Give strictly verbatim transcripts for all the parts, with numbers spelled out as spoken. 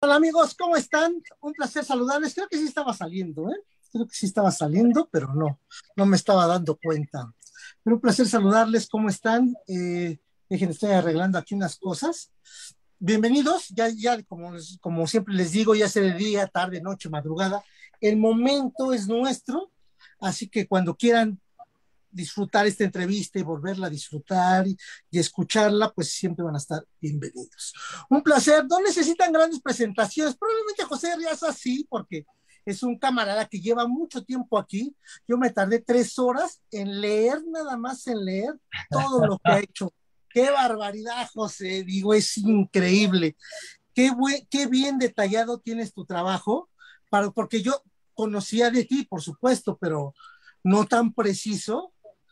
Hola amigos, ¿cómo están? Un placer saludarles. Creo que sí estaba saliendo, ¿eh? Creo que sí estaba saliendo, pero no, no me estaba dando cuenta. Pero un placer saludarles, ¿cómo están? Eh, dejen, estoy arreglando aquí unas cosas. Bienvenidos, ya, ya como, como siempre les digo, ya sea de día, tarde, noche, madrugada. El momento es nuestro, así que cuando quieran disfrutar esta entrevista y volverla a disfrutar y, y, escucharla, pues siempre van a estar bienvenidos. Un placer, no necesitan grandes presentaciones, probablemente José Riaza sí, porque es un camarada que lleva mucho tiempo aquí. Yo me tardé tres horas en leer, nada más en leer todo lo que ha hecho. Qué barbaridad, José, digo, es increíble. Qué, buen, qué bien detallado tienes tu trabajo, para, porque yo conocía de ti, por supuesto, pero no tan preciso,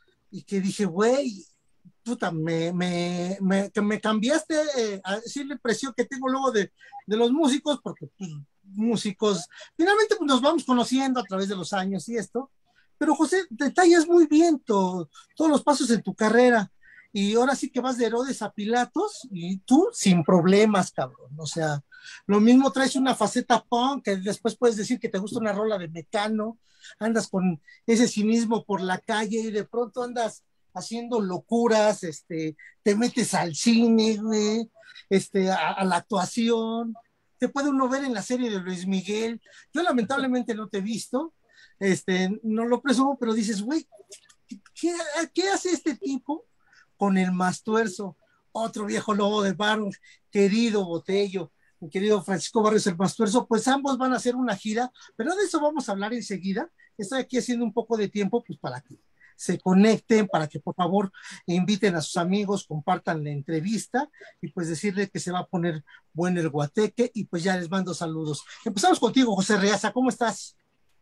y que dije, güey, puta, me, me, me, que me cambiaste eh, a decir la impresión que tengo luego de, de los músicos, porque pues, músicos, finalmente pues, nos vamos conociendo a través de los años y esto, pero José, detallas muy bien to, todos los pasos en tu carrera, y ahora sí que vas de Herodes a Pilatos, y tú sin problemas, cabrón, o sea, lo mismo traes una faceta punk, que después puedes decir que te gusta una rola de Mecano, andas con ese cinismo por la calle y de pronto andas haciendo locuras, este, te metes al cine, güey, este, a, a la actuación, te puede uno ver en la serie de Luis Miguel. Yo lamentablemente no te he visto, este, no lo presumo, pero dices, güey, ¿qué, ¿qué hace este tipo con el Mastuerzo? Otro viejo lobo de barro, querido Botello, mi querido Francisco Barrios el Mastuerzo, pues ambos van a hacer una gira, pero de eso vamos a hablar enseguida. Estoy aquí haciendo un poco de tiempo, pues para que se conecten, para que por favor inviten a sus amigos, compartan la entrevista y pues decirle que se va a poner bueno el guateque y pues ya les mando saludos. Empezamos contigo, José Reaza, ¿cómo estás?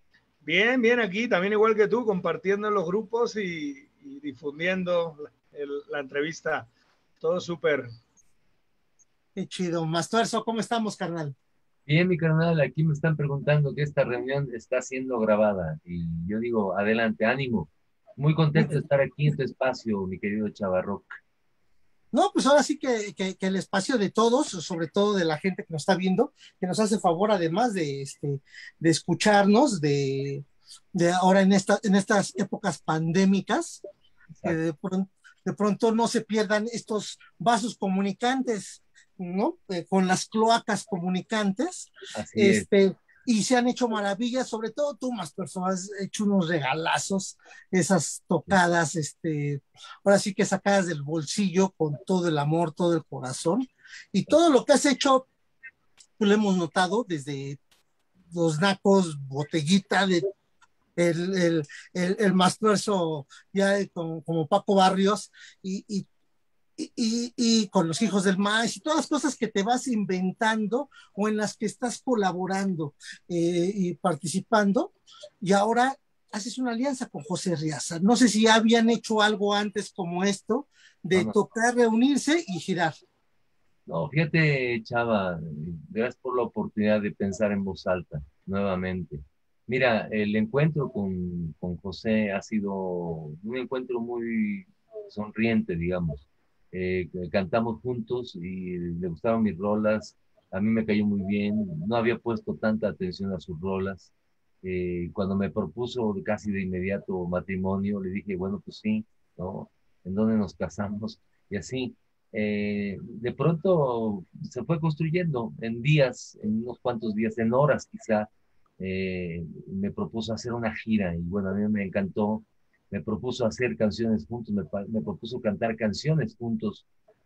Bien, bien, aquí también igual que tú, compartiendo en los grupos y, y difundiendo el, la entrevista. Todo súper. Qué chido. Mastuerzo, ¿cómo estamos, carnal? Bien, mi carnal, aquí me están preguntando que esta reunión está siendo grabada y yo digo, adelante, ánimo. Muy contento de estar aquí en tu espacio, mi querido Chavarroc. No, pues ahora sí que, que, que, el espacio de todos, sobre todo de la gente que nos está viendo, que nos hace favor además de, este, de escucharnos, de, de ahora en, esta, en estas épocas pandémicas, que de pronto, de pronto no se pierdan estos vasos comunicantes, ¿no? Eh, con las cloacas comunicantes. Así es. Este, y se han hecho maravillas, sobre todo tú, más personas, has hecho unos regalazos, esas tocadas, este, ahora sí que sacadas del bolsillo con todo el amor, todo el corazón, y todo lo que has hecho, pues lo hemos notado desde los nacos, botellita, de el, el, el, el más grueso ya como, como Paco Barrios, y, y Y, y, y, con los hijos del maíz y todas las cosas que te vas inventando o en las que estás colaborando eh, y participando, y ahora haces una alianza con José Riaza. No sé si ya habían hecho algo antes como esto, No, de no, tocar, reunirse y girar. no, fíjate, Chava, gracias por la oportunidad de pensar en voz alta nuevamente. Mira, el encuentro con, con José ha sido un encuentro muy sonriente, digamos. Eh, cantamos juntos y le gustaron mis rolas, a mí me cayó muy bien, no había puesto tanta atención a sus rolas. Eh, cuando me propuso casi de inmediato matrimonio, le dije, bueno, pues sí, ¿no? ¿En dónde nos casamos? Y así eh, de pronto se fue construyendo en días, en unos cuantos días, en horas quizá. Eh, me propuso hacer una gira y bueno, a mí me encantó. Me propuso hacer canciones juntos, me, me propuso cantar canciones juntos,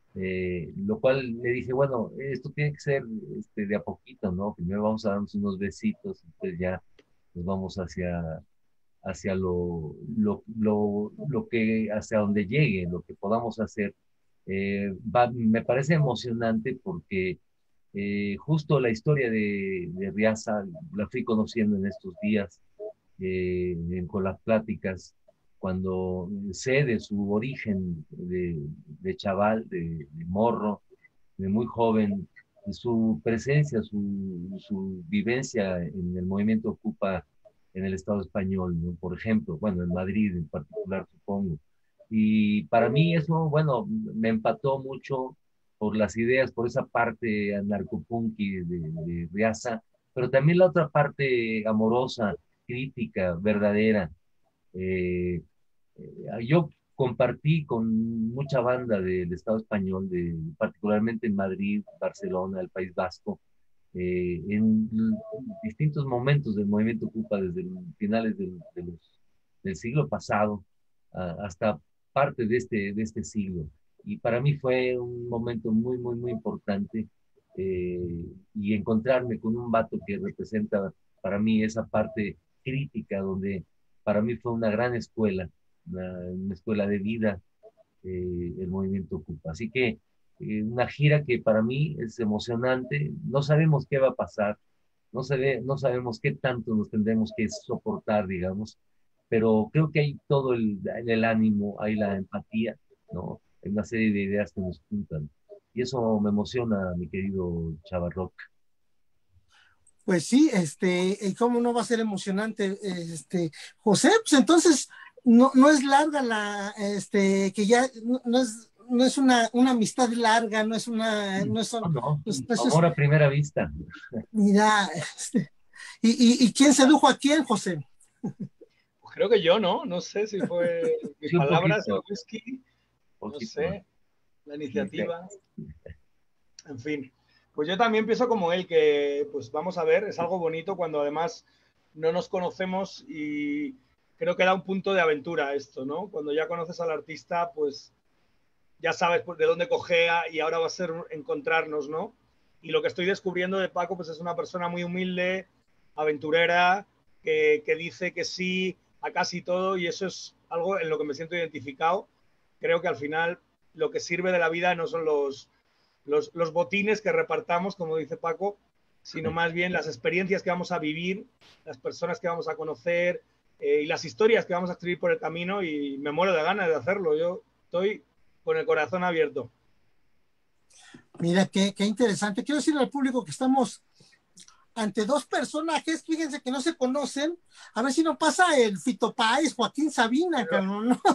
eh, lo cual le dije, bueno, esto tiene que ser este, de a poquito, ¿no? Primero vamos a darnos unos besitos, entonces ya nos vamos hacia, hacia lo, lo, lo, lo que, hacia donde llegue, lo que podamos hacer. Eh, va, me parece emocionante porque eh, justo la historia de, de Riaza la fui conociendo en estos días, eh, con las pláticas, cuando sé de su origen de, de chaval, de, de morro, de muy joven, de su presencia, su, su vivencia en el movimiento Ocupa en el Estado español, ¿no? Por ejemplo, bueno, en Madrid en particular, supongo. Y para mí eso, bueno, me empató mucho por las ideas, por esa parte anarcopunky de, de Riaza, pero también la otra parte amorosa, crítica, verdadera. Eh, eh, yo compartí con mucha banda del Estado español, de, particularmente en Madrid, Barcelona, el País Vasco, eh, en distintos momentos del movimiento Ocupa, desde finales del, de los, del siglo pasado uh, hasta parte de este, de este siglo. Y para mí fue un momento muy, muy, muy importante, eh, y encontrarme con un vato que representa para mí esa parte crítica, donde para mí fue una gran escuela, una, una escuela de vida, eh, el movimiento Ocupa. Así que eh, una gira que para mí es emocionante. No sabemos qué va a pasar, no, sabe, no sabemos qué tanto nos tendremos que soportar, digamos, pero creo que hay todo el, el ánimo, hay la empatía, ¿no? Hay una serie de ideas que nos juntan. Y eso me emociona, mi querido Chavarrock. Pues sí, este, y cómo no va a ser emocionante, este, José, pues entonces no, no es larga la, este, que ya no, no es, no es una, una amistad larga, no es una, no son, No, no, pues, pues es, amor a primera vista. mira, este, y, y, y quién sedujo a quién, José. Pues creo que yo, ¿no? No sé si fue mis Sí, un palabras, el poquito, whisky, un no poquito. sé, la iniciativa, en fin. Pues yo también pienso como él, que pues vamos a ver, es algo bonito cuando además no nos conocemos y creo que da un punto de aventura esto, ¿no? Cuando ya conoces al artista, pues ya sabes pues, de dónde cojea y ahora va a ser encontrarnos, ¿no? Y lo que estoy descubriendo de Paco, pues es una persona muy humilde, aventurera, que, que dice que sí a casi todo y eso es algo en lo que me siento identificado. Creo que al final lo que sirve de la vida no son los, los, los botines que repartamos, como dice Paco, sino más bien las experiencias que vamos a vivir, las personas que vamos a conocer eh, y las historias que vamos a escribir por el camino y me muero de ganas de hacerlo. Yo estoy con el corazón abierto. Mira, qué, qué interesante. Quiero decirle al público que estamos ante dos personajes, fíjense que no se conocen, a ver si no pasa el Fito Páez, Joaquín Sabina, cabrón, ¿no?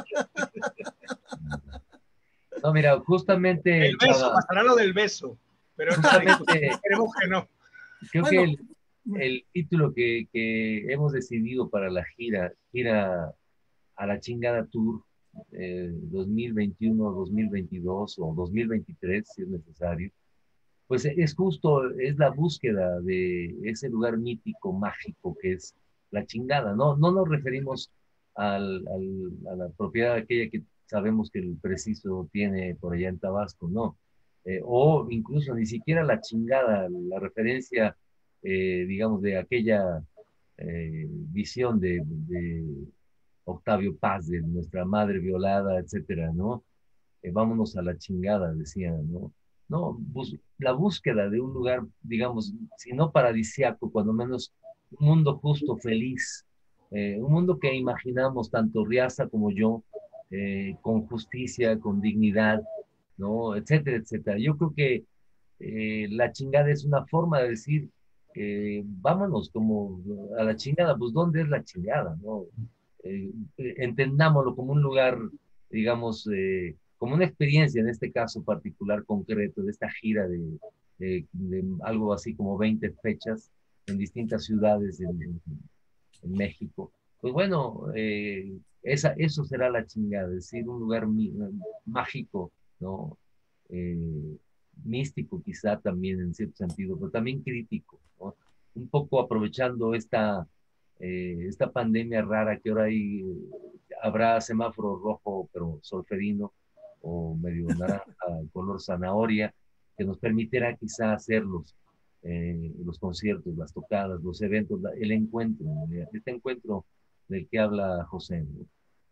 No, mira, justamente, El beso, Chava, pasará lo del beso, pero esta discusión justamente queremos que no. creo que Bueno, el, el título que, que hemos decidido para la gira, gira a la chingada tour, eh, dos mil veintiuno, dos mil veintidós o dos mil veintitrés, si es necesario, pues es justo, es la búsqueda de ese lugar mítico, mágico que es la chingada. No, no nos referimos al, al, a la propiedad aquella que sabemos que el preciso tiene por allá en Tabasco, no. Eh, o incluso ni siquiera la chingada, la referencia, eh, digamos, de aquella eh, visión de, de Octavio Paz, de nuestra madre violada, etcétera, ¿no? Eh, vámonos a la chingada, decían, ¿no? No, bus la búsqueda de un lugar, digamos, si no paradisiaco, cuando menos un mundo justo, feliz, eh, un mundo que imaginamos tanto Riaza como yo, eh, con justicia, con dignidad, ¿no? Etcétera, etcétera. Yo creo que eh, la chingada es una forma de decir, eh, vámonos como a la chingada, pues ¿dónde es la chingada, no? Eh, entendámoslo como un lugar, digamos, eh, como una experiencia, en este caso particular concreto, de esta gira de, de, de algo así como veinte fechas en distintas ciudades en, en, en México. Pues bueno, eh, esa, eso será la chingada, es decir, un lugar mi, mágico, ¿no? Eh, místico quizá también en cierto sentido, pero también crítico, ¿no? Un poco aprovechando esta, eh, esta pandemia rara que ahora hay, eh, habrá semáforo rojo, pero solferino, o medio naranja, color zanahoria, que nos permitirá quizá hacerlos, eh, los conciertos, las tocadas, los eventos, la, el encuentro, este encuentro del que habla José, ¿no?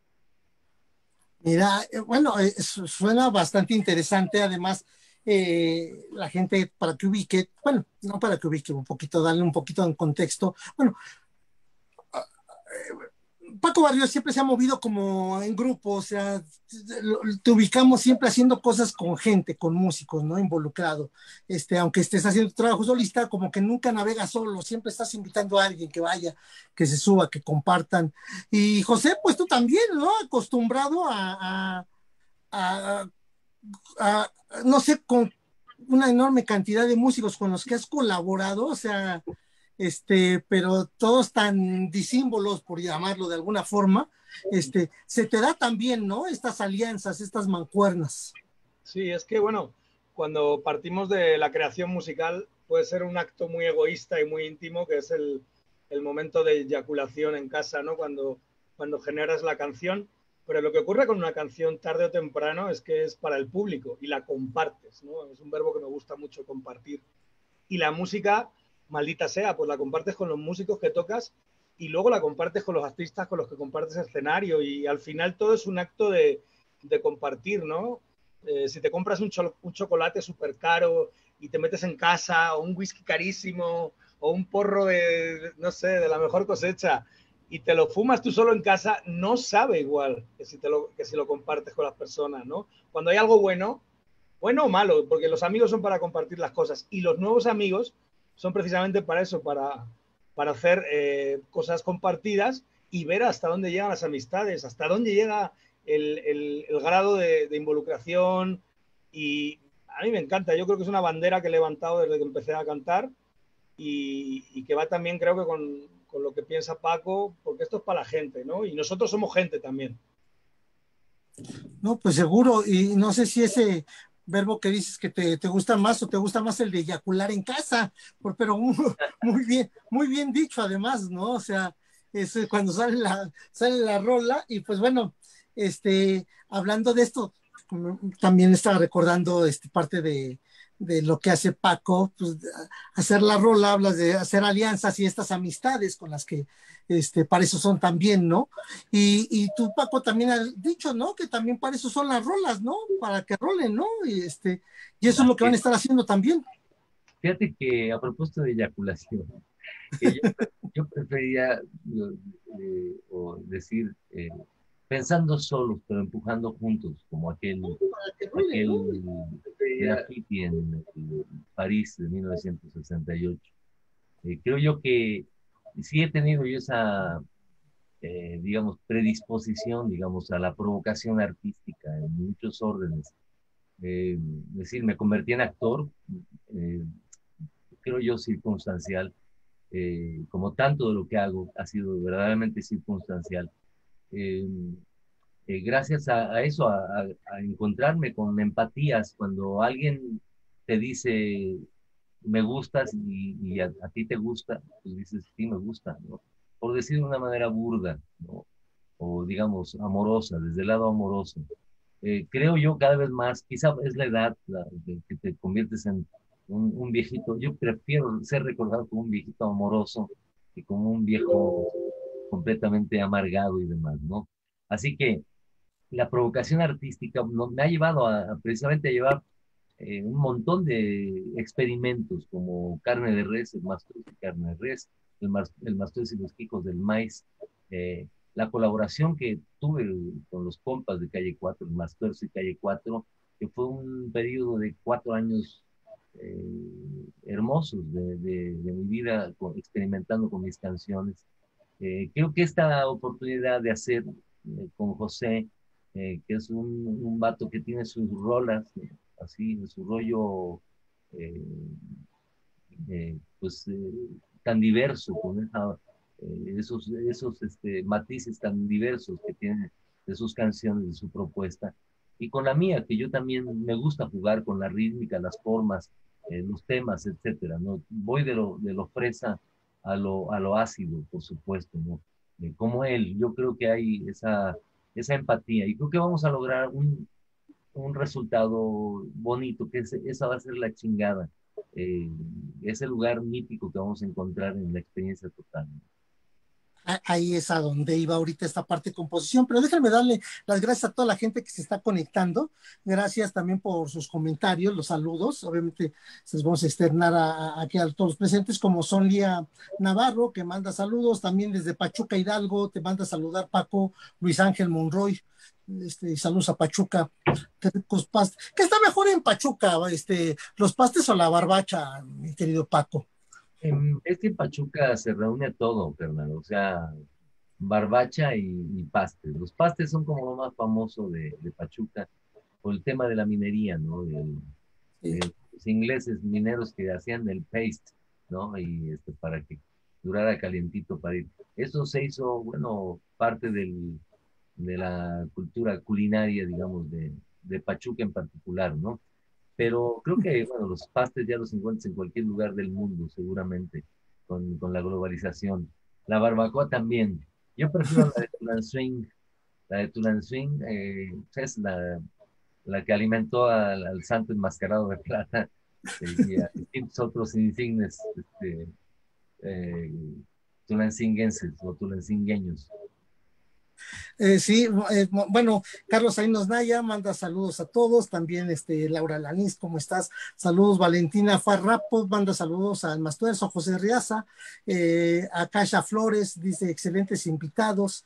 mira, eh, bueno, eh, suena bastante interesante, además, eh, la gente para que ubique, bueno, no para que ubique un poquito, darle un poquito en contexto, bueno, Paco Barrios siempre se ha movido como en grupo, o sea, te ubicamos siempre haciendo cosas con gente, con músicos, ¿no? Involucrado. Este, aunque estés haciendo tu trabajo solista, como que nunca navegas solo, siempre estás invitando a alguien que vaya, que se suba, que compartan. Y José, pues tú también, ¿no? Acostumbrado a, a, a ah, no sé, con una enorme cantidad de músicos con los que has colaborado, o sea, este, pero todos tan disímbolos, por llamarlo de alguna forma, este, se te da también, ¿no? Estas alianzas, estas mancuernas. Sí, es que bueno, cuando partimos de la creación musical puede ser un acto muy egoísta y muy íntimo, que es el, el momento de eyaculación en casa, ¿no? Cuando, cuando generas la canción. Pero lo que ocurre con una canción tarde o temprano es que es para el público y la compartes, ¿no? Es un verbo que me gusta mucho, compartir. Y la música, maldita sea, pues la compartes con los músicos que tocas y luego la compartes con los artistas con los que compartes escenario y al final todo es un acto de, de compartir, ¿no? Eh, si te compras un, cho un chocolate súper caro y te metes en casa o un whisky carísimo o un porro de, no sé, de la mejor cosecha y te lo fumas tú solo en casa, no sabe igual que si, te lo, que si lo compartes con las personas, ¿no? Cuando hay algo bueno, bueno o malo, porque los amigos son para compartir las cosas y los nuevos amigos son precisamente para eso, para, para hacer eh, cosas compartidas y ver hasta dónde llegan las amistades, hasta dónde llega el, el, el grado de, de involucración y a mí me encanta, yo creo que es una bandera que he levantado desde que empecé a cantar y, y que va también creo que con, con lo que piensa Paco, porque esto es para la gente, ¿no? Y nosotros somos gente también. No, pues seguro, y no sé si ese verbo que dices que te, te gusta más o te gusta más el de eyacular en casa, por, pero muy, muy bien, muy bien dicho además, ¿no? O sea, es cuando sale la, sale la rola y pues bueno, este, hablando de esto, también estaba recordando este, parte de, de lo que hace Paco, pues hacer la rola, hablas de hacer alianzas y estas amistades con las que este, para eso son también, ¿no? Y, y tú, Paco, también has dicho, ¿no? Que también para eso son las rolas, ¿no? Para que rolen, ¿no? Y, este, y eso es lo que van a estar haciendo también. Fíjate que a propósito de eyaculación, que yo, yo prefería eh, o decir eh, pensando solos, pero empujando juntos, como aquel, Para que rolen, aquel ¿no? graffiti en eh, París de mil novecientos sesenta y ocho. Eh, creo yo que sí he tenido yo esa, eh, digamos, predisposición, digamos, a la provocación artística en muchos órdenes. Eh, es decir, me convertí en actor, eh, creo yo circunstancial, eh, como tanto de lo que hago ha sido verdaderamente circunstancial. Eh, eh, Gracias a, a eso, a, a, a encontrarme con empatías, cuando alguien te dice, me gustas y, y a, a, ti te gusta, pues dices, sí, me gusta, ¿no? Por decir de una manera burda, ¿no? O digamos, amorosa, desde el lado amoroso. Eh, creo yo cada vez más, quizá es la edad la, de, que te conviertes en un, un, viejito. Yo prefiero ser recordado como un viejito amoroso que como un viejo completamente amargado y demás, ¿no? Así que la provocación artística no, me ha llevado a, a precisamente a llevar eh, un montón de experimentos como carne de res, el mastruz y carne de res, el, mas, el mastruz y los quicos del maíz, eh, la colaboración que tuve con los compas de Calle cuatro, el mastruz y Calle cuatro, que fue un periodo de cuatro años eh, hermosos de, de, de, mi vida con, experimentando con mis canciones. Eh, creo que esta oportunidad de hacer eh, con José, eh, que es un, un vato que tiene sus rolas, eh, así, en su rollo, eh, eh, pues, eh, tan diverso, con esa, eh, esos, esos este, matices tan diversos que tiene de sus canciones, de su propuesta, y con la mía, que yo también me gusta jugar con la rítmica, las formas, eh, los temas, etcétera, ¿no? Voy de lo, de lo fresa a lo, a lo ácido, por supuesto, ¿no? Eh, como él, yo creo que hay esa, esa empatía, y creo que vamos a lograr un, un resultado bonito, que es, esa va a ser la chingada, eh, ese lugar mítico que vamos a encontrar en la experiencia total. Ahí es a donde iba ahorita esta parte de composición, pero déjenme darle las gracias a toda la gente que se está conectando. Gracias también por sus comentarios, los saludos. Obviamente se los vamos a externar a, a, aquí a todos los presentes, como son Lía Navarro, que manda saludos, también desde Pachuca Hidalgo, te manda a saludar Paco Luis Ángel Monroy. Este, saludos a Pachuca. Qué ricos pastes. ¿Qué está mejor en Pachuca? Este, ¿los pastes o la barbacha, mi querido Paco? Es que en Pachuca se reúne todo, carnal, o sea, barbacha y, y pastes. Los pastes son como lo más famoso de, de Pachuca. por el tema de la minería, ¿no? El, Sí. el, los ingleses mineros que hacían el paste, ¿no? Y este, para que durara calientito para ir. Eso se hizo, bueno, parte del, de la cultura culinaria, digamos, de, de Pachuca en particular, ¿no? Pero creo que, bueno, los pastes ya los encuentras en cualquier lugar del mundo, seguramente, con, con la globalización. La barbacoa también. Yo prefiero la de Tulancingo. La de Tulancingo eh, es la, la que alimentó al, al santo enmascarado de plata eh, y a distintos otros insignes este, eh, tulancinguenses o tulancingueños. Eh, sí, eh, bueno, Carlos Salinas Naya manda saludos a todos, también este, Laura Lanís, ¿cómo estás? Saludos, Valentina Farrapo, manda saludos al Mastuerzo, José Riaza, eh, a Kasha Flores, dice, excelentes invitados.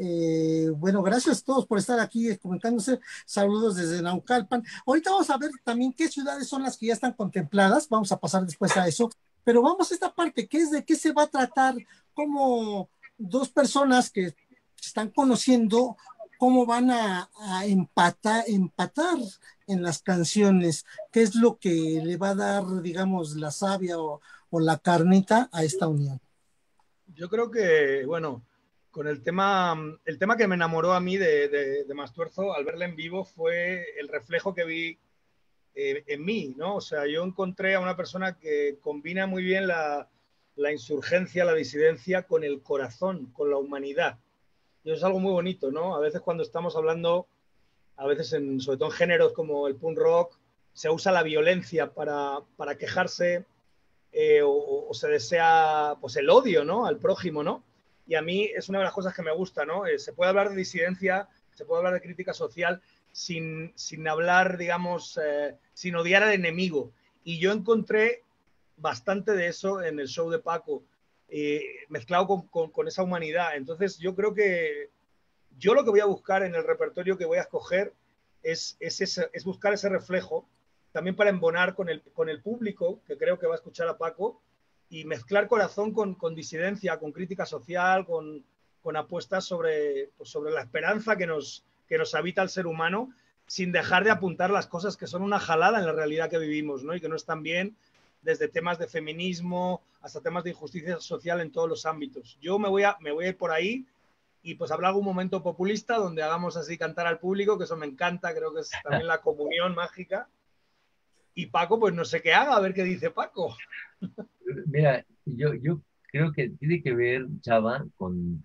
Eh, bueno, gracias a todos por estar aquí eh, comentándose. Saludos desde Naucalpan. Ahorita vamos a ver también qué ciudades son las que ya están contempladas. Vamos a pasar después a eso. Pero vamos a esta parte, ¿qué es de qué se va a tratar? Como dos personas que se están conociendo cómo van a, a empatar, empatar en las canciones, qué es lo que le va a dar, digamos, la savia o, o la carnita a esta unión. Yo creo que, bueno, con el tema, el tema que me enamoró a mí de, de, de Mastuerzo al verla en vivo fue el reflejo que vi eh, en mí, ¿no? O sea, yo encontré a una persona que combina muy bien la, la insurgencia, la disidencia con el corazón, con la humanidad. Y eso es algo muy bonito, ¿no? A veces cuando estamos hablando, a veces en, sobre todo en géneros como el punk rock, se usa la violencia para, para quejarse eh, o, o, se desea pues el odio, ¿no? Al prójimo, ¿no? Y a mí es una de las cosas que me gusta, ¿no? Eh, se puede hablar de disidencia, se puede hablar de crítica social sin, sin hablar, digamos, eh, sin odiar al enemigo. Y yo encontré bastante de eso en el show de Paco, eh, mezclado con, con, con esa humanidad. Entonces yo creo que yo lo que voy a buscar en el repertorio que voy a escoger es, es, ese, es buscar ese reflejo, también para embonar con el, con el público, que creo que va a escuchar a Paco, y mezclar corazón con, con disidencia, con crítica social, con, con apuestas sobre, pues sobre la esperanza que nos, que nos habita el ser humano, sin dejar de apuntar las cosas que son una jalada en la realidad que vivimos, ¿no? Y que no están bien, desde temas de feminismo hasta temas de injusticia social en todos los ámbitos. Yo me voy a, me voy a ir por ahí y pues habrá algún momento populista donde hagamos así cantar al público, que eso me encanta, creo que es también la comunión mágica. Y Paco, pues no sé qué haga, a ver qué dice Paco. Mira, yo, yo creo que tiene que ver, Chava, con,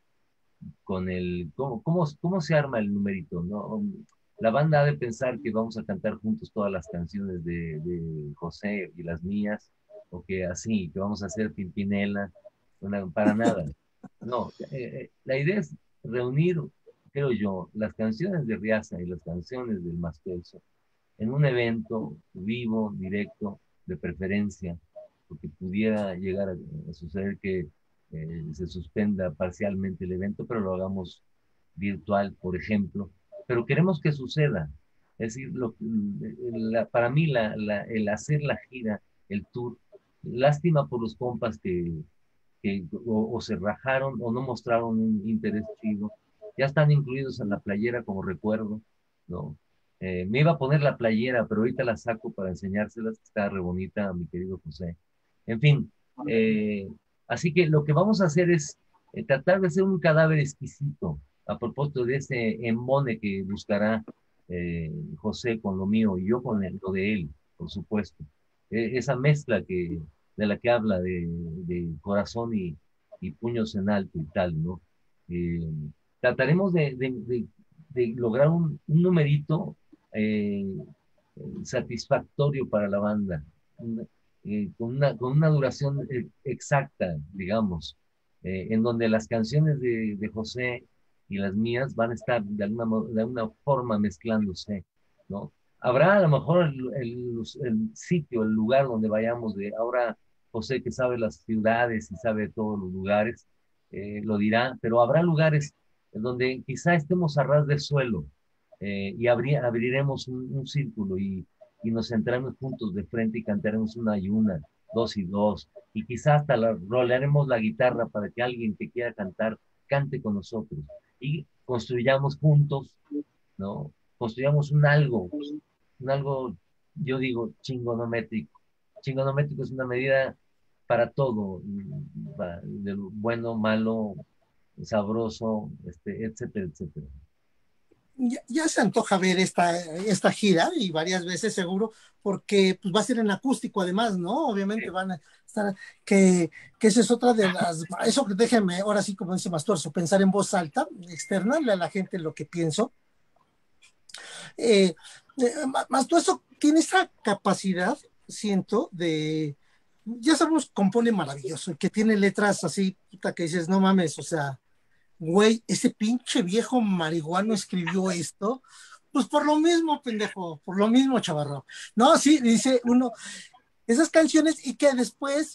con el, cómo, cómo, cómo se arma el numerito, ¿no? La banda ha de pensar que vamos a cantar juntos todas las canciones de, de José y las mías, o que así, que vamos a hacer Pimpinela, una, para nada. No, eh, eh, la idea es reunir, creo yo, las canciones de Riaza y las canciones del Mastelso en un evento vivo, directo, de preferencia, porque pudiera llegar a, a suceder que eh, se suspenda parcialmente el evento, pero lo hagamos virtual, por ejemplo. Pero queremos que suceda. Es decir, lo, la, para mí la, la, el hacer la gira, el tour, lástima por los compas que, que o, o se rajaron o no mostraron un interés chido. Ya están incluidos en la playera como recuerdo, ¿no? Eh, me iba a poner la playera, pero ahorita la saco para enseñárselas, está re bonita, mi querido José. En fin, eh, así que lo que vamos a hacer es eh, tratar de hacer un cadáver exquisito, a propósito de ese embone que buscará eh, José con lo mío y yo con el, lo de él, por supuesto. Eh, esa mezcla que, de la que habla de, de corazón y, y, puños en alto y tal, ¿no? Eh, trataremos de, de, de, de lograr un, un numerito eh, satisfactorio para la banda, una, eh, con, una, con una duración eh, exacta, digamos, eh, en donde las canciones de, de José y las mías van a estar de alguna, de alguna forma mezclándose, ¿no? Habrá a lo mejor el, el, el, sitio, el lugar donde vayamos de ahora José que sabe las ciudades y sabe todos los lugares, eh, lo dirá, pero habrá lugares en donde quizá estemos a ras del suelo eh, y abri abriremos un, un círculo y, y, nos sentaremos juntos de frente y cantaremos una y una, dos y dos, y quizá hasta la, rolearemos la guitarra para que alguien que quiera cantar cante con nosotros y construyamos juntos, ¿no? construyamos un algo, un algo, yo digo, chingonométrico. Chingonométrico es una medida para todo, para, de bueno, malo, sabroso, este, etcétera, etcétera. Ya, ya se antoja ver esta, esta gira y varias veces seguro, porque pues va a ser en acústico además, ¿no? Obviamente van a estar, que, que esa es otra de las, eso que déjenme, ahora sí como dice Mastorzo, pensar en voz alta, externarle a la gente lo que pienso. Eh, eh, Mastorzo tiene esa capacidad, siento, de, ya sabemos, compone maravilloso, que tiene letras así, puta, que dices, no mames, o sea, güey, ese pinche viejo marihuano escribió esto, pues por lo mismo, pendejo, por lo mismo, chavarro. No, sí, dice uno, esas canciones y que después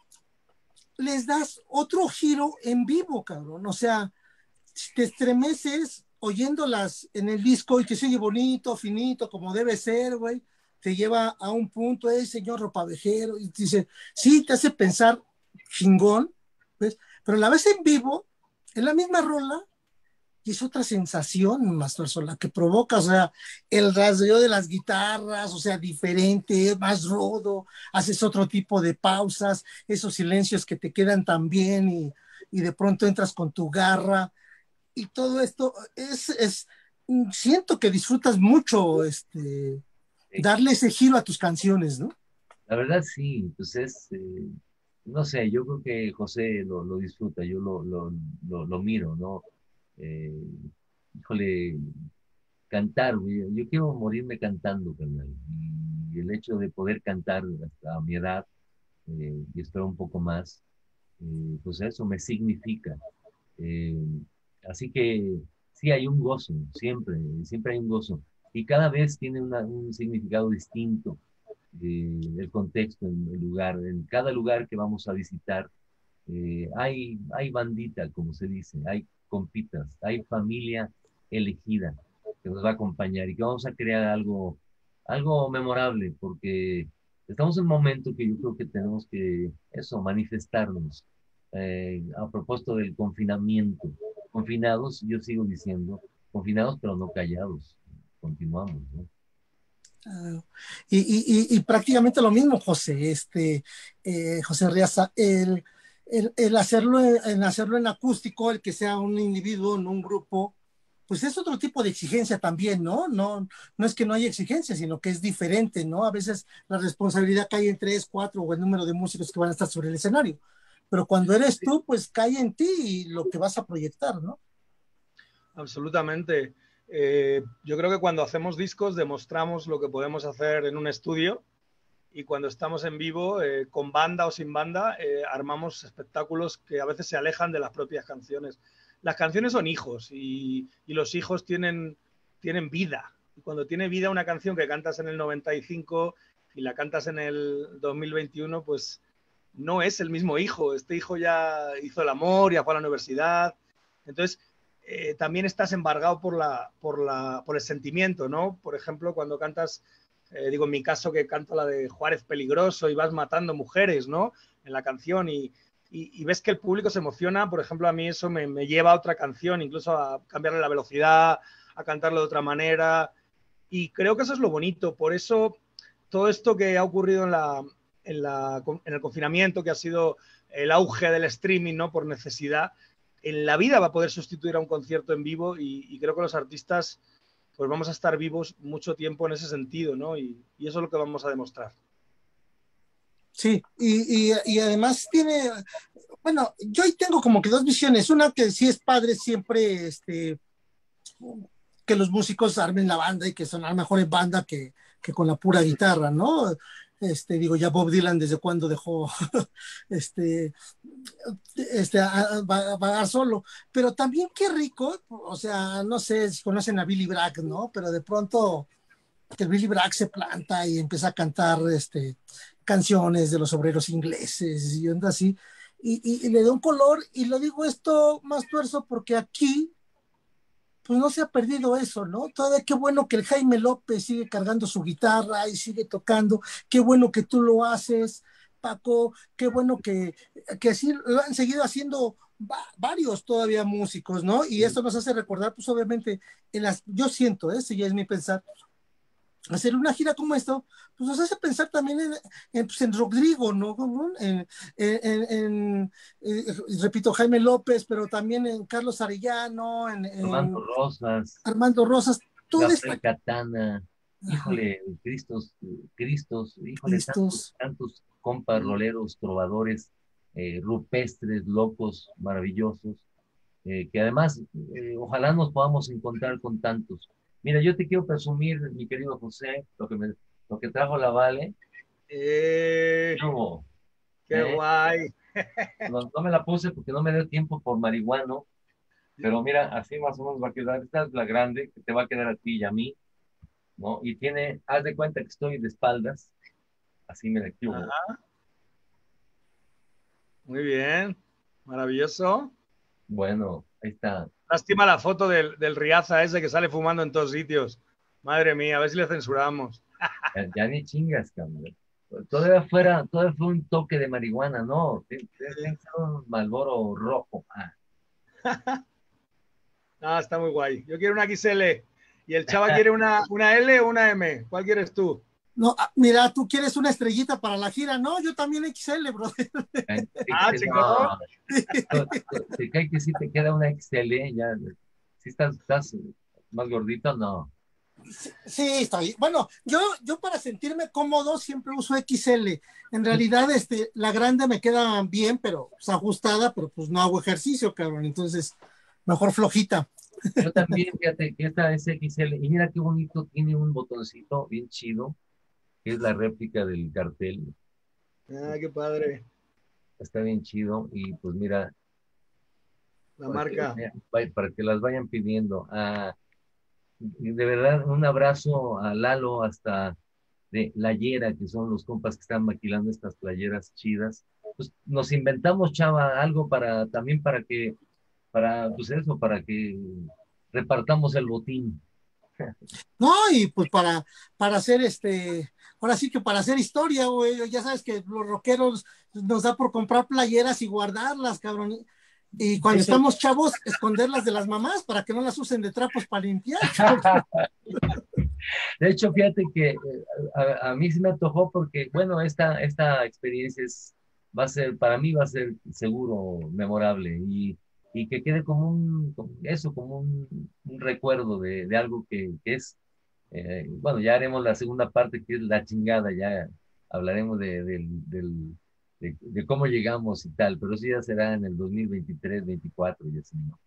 les das otro giro en vivo, cabrón. O sea, si te estremeces oyéndolas en el disco y que sigue bonito, finito, como debe ser, güey, te lleva a un punto, eh, señor ropavejero, y te dice, sí, te hace pensar chingón, pues, pero la ves en vivo, en la misma rola, y es otra sensación, Master Sola, que provoca, o sea, el rasgueo de las guitarras, o sea, diferente, más rudo, haces otro tipo de pausas, esos silencios que te quedan tan bien y, y de pronto entras con tu garra, y todo esto es, es siento que disfrutas mucho este, Sí. darle ese giro a tus canciones, ¿no? La verdad sí, pues es, eh, no sé, yo creo que José lo, lo disfruta, yo lo, lo, lo, lo miro, ¿no? Eh, híjole, cantar, güey, yo quiero morirme cantando, carnal. Y el hecho de poder cantar hasta a mi edad, eh, y espero un poco más, eh, pues eso me significa. Eh, Así que sí hay un gozo, siempre, siempre hay un gozo. Y cada vez tiene una- un significado distinto, eh, el contexto, en el lugar, en cada lugar que vamos a visitar. Eh, hay, hay bandita, como se dice, hay compitas, hay familia elegida que nos va a acompañar y que vamos a crear algo, algo memorable, porque estamos en un momento que yo creo que tenemos que, eso, manifestarnos. Eh, a propósito del confinamiento, confinados, yo sigo diciendo, confinados pero no callados, continuamos, ¿no? Uh, y, y, y, prácticamente lo mismo, José, este, eh, José Riaza, el, el, el, hacerlo, en hacerlo en acústico, el que sea un individuo, en un grupo, pues es otro tipo de exigencia también, ¿no? No, no es que no haya exigencia, sino que es diferente, ¿no? A veces la responsabilidad cae en tres, cuatro o el número de músicos que van a estar sobre el escenario. Pero cuando eres tú, pues cae en ti y lo que vas a proyectar, ¿no? Absolutamente. Eh, yo creo que cuando hacemos discos demostramos lo que podemos hacer en un estudio y cuando estamos en vivo, eh, con banda o sin banda, eh, armamos espectáculos que a veces se alejan de las propias canciones. Las canciones son hijos y, y los hijos tienen, tienen vida. Y cuando tiene vida una canción que cantas en el noventa y cinco y la cantas en el dos mil veintiuno, pues no es el mismo hijo. Este hijo ya hizo el amor, ya fue a la universidad. Entonces, eh, también estás embargado por, la, por, la, por el sentimiento, ¿no? Por ejemplo, cuando cantas, eh, digo en mi caso que canto la de Juárez Peligroso y vas matando mujeres, ¿no? En la canción y, y, y ves que el público se emociona, por ejemplo, a mí eso me, me lleva a otra canción, incluso a cambiarle la velocidad, a cantarlo de otra manera. Y creo que eso es lo bonito. Por eso, todo esto que ha ocurrido en, la, en, la, en el confinamiento, que ha sido el auge del streaming, ¿no? Por necesidad, en la vida va a poder sustituir a un concierto en vivo y, y creo que los artistas pues vamos a estar vivos mucho tiempo en ese sentido, ¿no? Y, y eso es lo que vamos a demostrar. Sí, y, y, y además tiene, bueno, yo ahí tengo como que dos visiones. Una que sí es padre siempre, este, que los músicos armen la banda y que sonar mejor en banda que, que con la pura guitarra, ¿no? Este, digo, ya Bob Dylan desde cuándo dejó este, este, a, a, a vagar solo, pero también qué rico, o sea, no sé si conocen a Billy Bragg, ¿no? Pero de pronto que Billy Bragg se planta y empieza a cantar este, canciones de los obreros ingleses y onda así, y, y, y le da un color, y lo digo esto más tuerzo porque aquí pues no se ha perdido eso, ¿no? Todavía qué bueno que el Jaime López sigue cargando su guitarra y sigue tocando, qué bueno que tú lo haces, Paco, qué bueno que, que así lo han seguido haciendo va, varios todavía músicos, ¿no? Y esto nos hace recordar, pues obviamente, en las, yo siento, ese ya es mi pensar, hacer una gira como esto, pues nos hace pensar también en, en, pues en Rodrigo, ¿no? En, en, en, en eh, repito, Jaime López, pero también en Carlos Arellano, en, Armando en Rosas, Armando Rosas, toda esta... Rafael Catana, Ajá, híjole, Cristos, Cristos, híjole, tantos, listos. tantos compas, roleros, trovadores, eh, rupestres, locos, maravillosos, eh, que además, eh, ojalá nos podamos encontrar con tantos. Mira, yo te quiero presumir, mi querido José, lo que, me, lo que trajo la Vale. Eh, Yo, qué ¿eh? guay. No, no me la puse porque no me dio tiempo por marihuano, pero mira, así más o menos va a quedar. Esta es la grande, que te va a quedar a ti y a mí, ¿no? Y tiene, haz de cuenta que estoy de espaldas, así me la quiero. Ajá, muy bien, maravilloso. Bueno, ahí está. Lástima la foto del, del Riaza ese que sale fumando en todos sitios. Madre mía, a ver si le censuramos. Ya, ya ni chingas, cabrón. Todavía fuera, todavía fue un toque de marihuana, ¿no? Tiene que ser un Marlboro rojo. Ah. Ah, está muy guay. Yo quiero una X L y el chava quiere una, una L o una M. ¿Cuál quieres tú? No, mira, tú quieres una estrellita para la gira, no, yo también X L, brother. Ah, chicos. No, te cae que sí te queda una X L, ya. Si estás, estás más gordito, no. Sí, está bien. Bueno, yo, yo para sentirme cómodo siempre uso X L. En realidad, este, la grande me queda bien, pero pues, ajustada, pero pues no hago ejercicio, cabrón. Entonces, mejor flojita. Yo también, fíjate, que esta es X L, y mira qué bonito, tiene un botoncito bien chido, que es la réplica del cartel. Ah, qué padre. Está bien chido, y pues mira, La para que, marca. para que las vayan pidiendo. Ah, de verdad, un abrazo a Lalo hasta de La Hiera, que son los compas que están maquilando estas playeras chidas. Pues nos inventamos, chava, algo para también para que, para, pues eso, para que repartamos el botín. No, y pues para, para hacer este, ahora sí que para hacer historia, güey, ya sabes que los rockeros nos da por comprar playeras y guardarlas, cabrón. Y cuando estamos chavos, esconderlas de las mamás para que no las usen de trapos para limpiar. De hecho, fíjate que eh, a, a mí sí me antojó porque, bueno, esta, esta experiencia es, va a ser, para mí va a ser seguro memorable y, y que quede como un, como eso, como un, un recuerdo de, de algo que, que es, eh, bueno, ya haremos la segunda parte que es la chingada, ya hablaremos de, del, del- de, de cómo llegamos y tal, pero eso ya será en el dos mil veintitrés, veinticuatro y así, ¿no?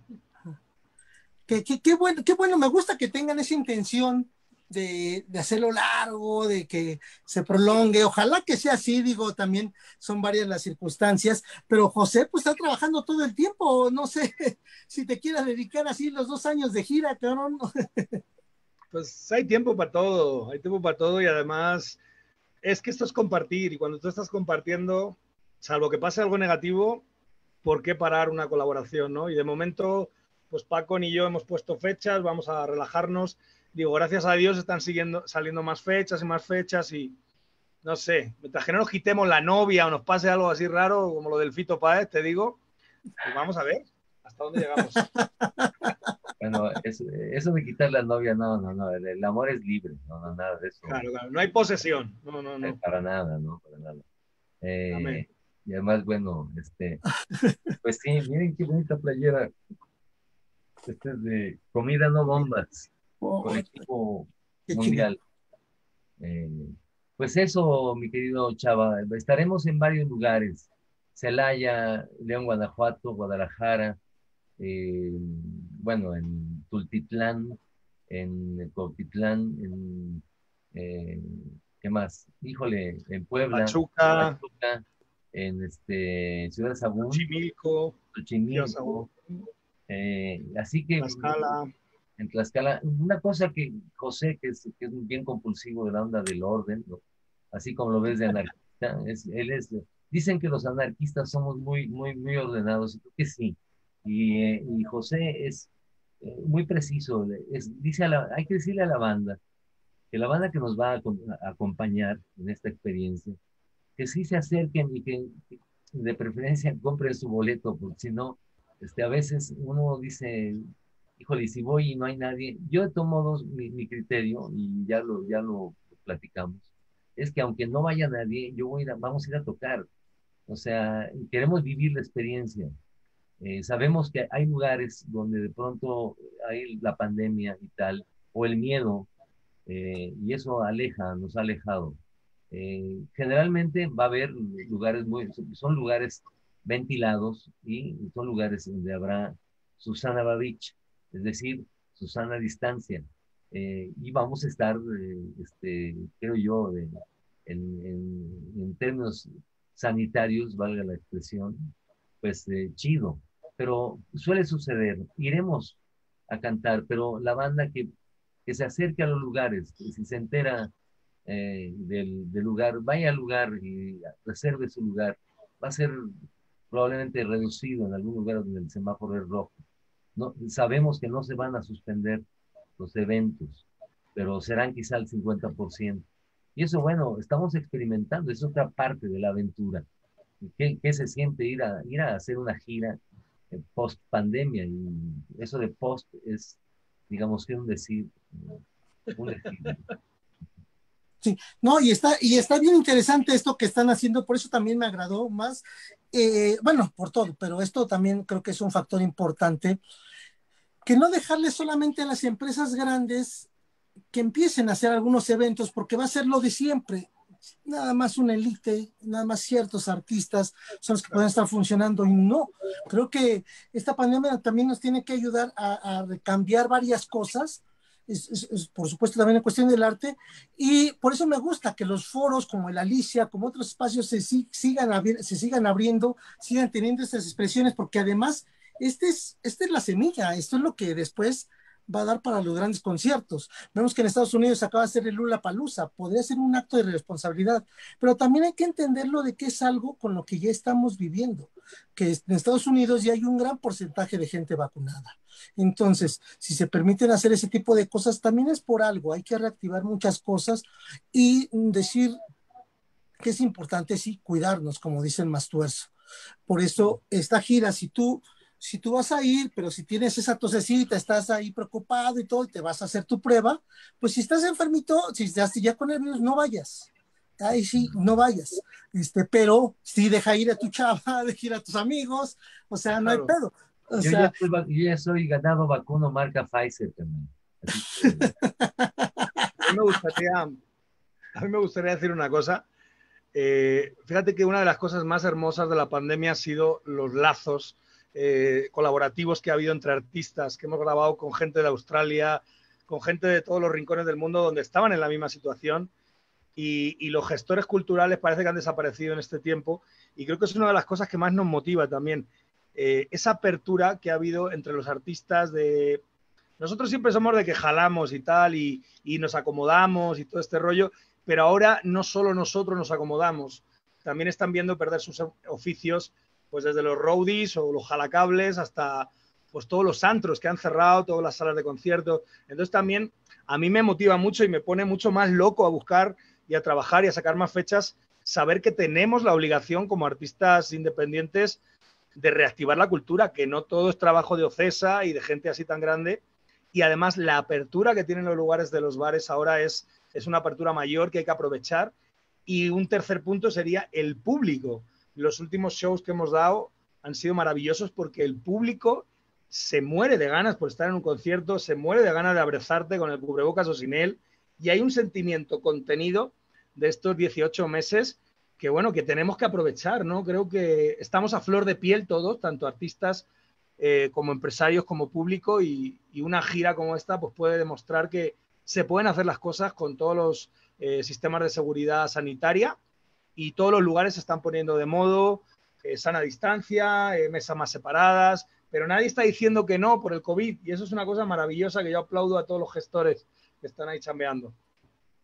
Qué, qué, qué bueno, qué bueno, me gusta que tengan esa intención de, de hacerlo largo, de que se prolongue. Ojalá que sea así, digo, también son varias las circunstancias, pero José pues está trabajando todo el tiempo, no sé si te quieras dedicar así los dos años de gira, cabrón. Pues hay tiempo para todo, hay tiempo para todo y además es que esto es compartir y cuando tú estás compartiendo, salvo que pase algo negativo, ¿por qué parar una colaboración, no? Y de momento, pues Paco ni yo hemos puesto fechas, vamos a relajarnos. Digo, gracias a Dios están siguiendo, saliendo más fechas y más fechas y no sé, mientras que no nos quitemos la novia o nos pase algo así raro como lo del Fito Páez, te digo, pues vamos a ver hasta dónde llegamos. Bueno, eso, eso de quitar la novia, no, no, no, el, el amor es libre, no, no, nada de eso, Claro, claro, no hay posesión, no, no, eh, no. para nada, ¿no? Para nada. Eh, Amén. y además, bueno, este, pues sí, miren qué bonita playera, este es de Comida No Bombas, con Oh, equipo qué chingón. mundial. Eh, pues eso, mi querido Chava, estaremos en varios lugares, Celaya, León, Guanajuato, Guadalajara, eh, bueno, en Tultitlán, en Cuautitlán, en, eh, ¿qué más? Híjole, en Puebla, Pachuca, Pachuca, en este, Ciudad Sagún, Xochimilco, Xochimilco, eh, así que Tlaxcala. en Tlaxcala, una cosa que José, que es, que es bien compulsivo de la onda del orden, ¿no? Así como lo ves de anarquista, es, él es, dicen que los anarquistas somos muy, muy, muy ordenados, y creo que sí. Y, eh, y José es eh, muy preciso, es, dice a la, hay que decirle a la banda, que la banda que nos va a, a acompañar en esta experiencia, que sí se acerquen y que de preferencia compren su boleto, porque si no, este, a veces uno dice, híjole, si voy y no hay nadie, yo de todos modos, mi, mi criterio, y ya lo, ya lo platicamos, es que aunque no vaya nadie, yo voy a ir a- vamos a ir a tocar, o sea, queremos vivir la experiencia. Eh, sabemos que hay lugares donde de pronto hay la pandemia y tal, o el miedo, eh, y eso aleja, nos ha alejado. Eh, generalmente va a haber lugares muy, son lugares ventilados y son lugares donde habrá Susana Babich, es decir, Susana Distancia. Eh, y vamos a estar, eh, este, creo yo, de- en, en- en términos sanitarios, valga la expresión, pues eh, chido. Pero suele suceder, iremos a cantar, pero la banda que, que se acerque a los lugares, que si se entera eh, del, del lugar, vaya al lugar y reserve su lugar. Va a ser probablemente reducido en algún lugar donde el semáforo es rojo. No, sabemos que no se van a suspender los eventos, pero serán quizá el cincuenta por ciento. Y eso, bueno, estamos experimentando, es otra parte de la aventura. ¿Qué, qué se siente ir a, ir a hacer una gira eh, post pandemia? Y eso de post es, digamos que un decir, un decir. Sí, no, y está, y está bien interesante esto que están haciendo, por eso también me agradó más, eh, bueno, por todo, pero esto también creo que es un factor importante, que no dejarle solamente a las empresas grandes que empiecen a hacer algunos eventos, porque va a ser lo de siempre. Nada más una élite, nada más ciertos artistas son los que pueden estar funcionando y no. Creo que esta pandemia también nos tiene que ayudar a, a cambiar varias cosas. Es, es, es, por supuesto también en cuestión del arte y por eso me gusta que los foros como el Alicia, como otros espacios se, sigan, se sigan abriendo, sigan teniendo estas expresiones porque además este es, esta es la semilla, esto es lo que después va a dar para los grandes conciertos. Vemos que en Estados Unidos acaba de ser el Lollapalooza, podría ser un acto de responsabilidad, pero también hay que entenderlo de que es algo con lo que ya estamos viviendo, que en Estados Unidos ya hay un gran porcentaje de gente vacunada. Entonces, si se permiten hacer ese tipo de cosas, también es por algo, hay que reactivar muchas cosas y decir que es importante, sí, cuidarnos, como dicen Mastuerzo. Por eso, esta gira, si tú si tú vas a ir, pero si tienes esa tosecita, estás ahí preocupado y todo, y te vas a hacer tu prueba, pues si estás enfermito, si estás ya con el virus, no vayas. Ahí sí, no vayas. Este, pero sí deja ir a tu chava, deja ir a tus amigos, o sea, no hay Claro. pedo. O Yo ya, sea, estoy, yo ya soy ganado vacuno marca Pfizer también. Así que, A mí me gustaría, a mí me gustaría decir una cosa. Eh, fíjate que una de las cosas más hermosas de la pandemia ha sido los lazos eh, colaborativos que ha habido entre artistas, que hemos grabado con gente de Australia, con gente de todos los rincones del mundo donde estaban en la misma situación y, y los gestores culturales parece que han desaparecido en este tiempo y creo que es una de las cosas que más nos motiva también, eh, esa apertura que ha habido entre los artistas de... Nosotros siempre somos de que jalamos y tal y, y nos acomodamos y todo este rollo, pero ahora no solo nosotros nos acomodamos, también están viendo perder sus oficios, pues desde los roadies o los jalacables hasta pues todos los antros que han cerrado, todas las salas de conciertos. Entonces también a mí me motiva mucho y me pone mucho más loco a buscar y a trabajar y a sacar más fechas, saber que tenemos la obligación como artistas independientes de reactivar la cultura, que no todo es trabajo de Ocesa y de gente así tan grande. Y además la apertura que tienen los lugares de los bares ahora es, es una apertura mayor que hay que aprovechar. Y un tercer punto sería el público. Los últimos shows que hemos dado han sido maravillosos porque el público se muere de ganas por estar en un concierto, se muere de ganas de abrazarte con el cubrebocas o sin él. Y hay un sentimiento contenido de estos dieciocho meses que, bueno, que tenemos que aprovechar, ¿no? Creo que estamos a flor de piel todos, tanto artistas Eh, como empresarios, como público y, y una gira como esta pues puede demostrar que se pueden hacer las cosas con todos los eh, sistemas de seguridad sanitaria y todos los lugares se están poniendo de modo, eh, sana distancia, eh, mesas más separadas, pero nadie está diciendo que no por el COVID y eso es una cosa maravillosa que yo aplaudo a todos los gestores que están ahí chambeando.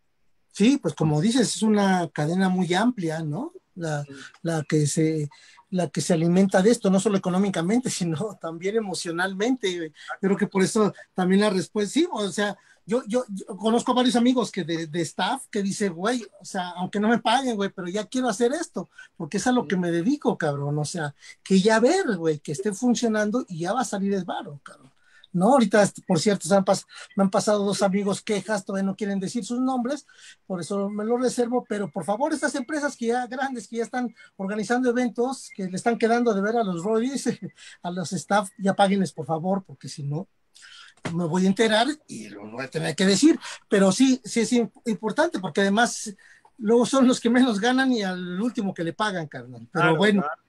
sí, pues como dices, es una cadena muy amplia, ¿no? La, la que se la que se alimenta de esto, no solo económicamente, sino también emocionalmente, güey. Creo que por eso también la respuesta, sí, o sea, yo, yo, yo conozco varios amigos que de, de staff que dice, güey, o sea, aunque no me paguen, güey, pero ya quiero hacer esto, porque es a lo que me dedico, cabrón, o sea, que ya ver, güey, que esté funcionando y ya va a salir es varo, cabrón. No, ahorita, por cierto, se han pas me han pasado dos amigos quejas, todavía no quieren decir sus nombres, por eso me lo reservo, pero por favor, estas empresas que ya grandes, que ya están organizando eventos, que le están quedando de ver a los roadies, a los staff, ya páguenles, por favor, porque si no, me voy a enterar y lo voy a tener que decir, pero sí, sí es importante, porque además luego son los que menos ganan y al último que le pagan, carnal, pero Claro, bueno. claro.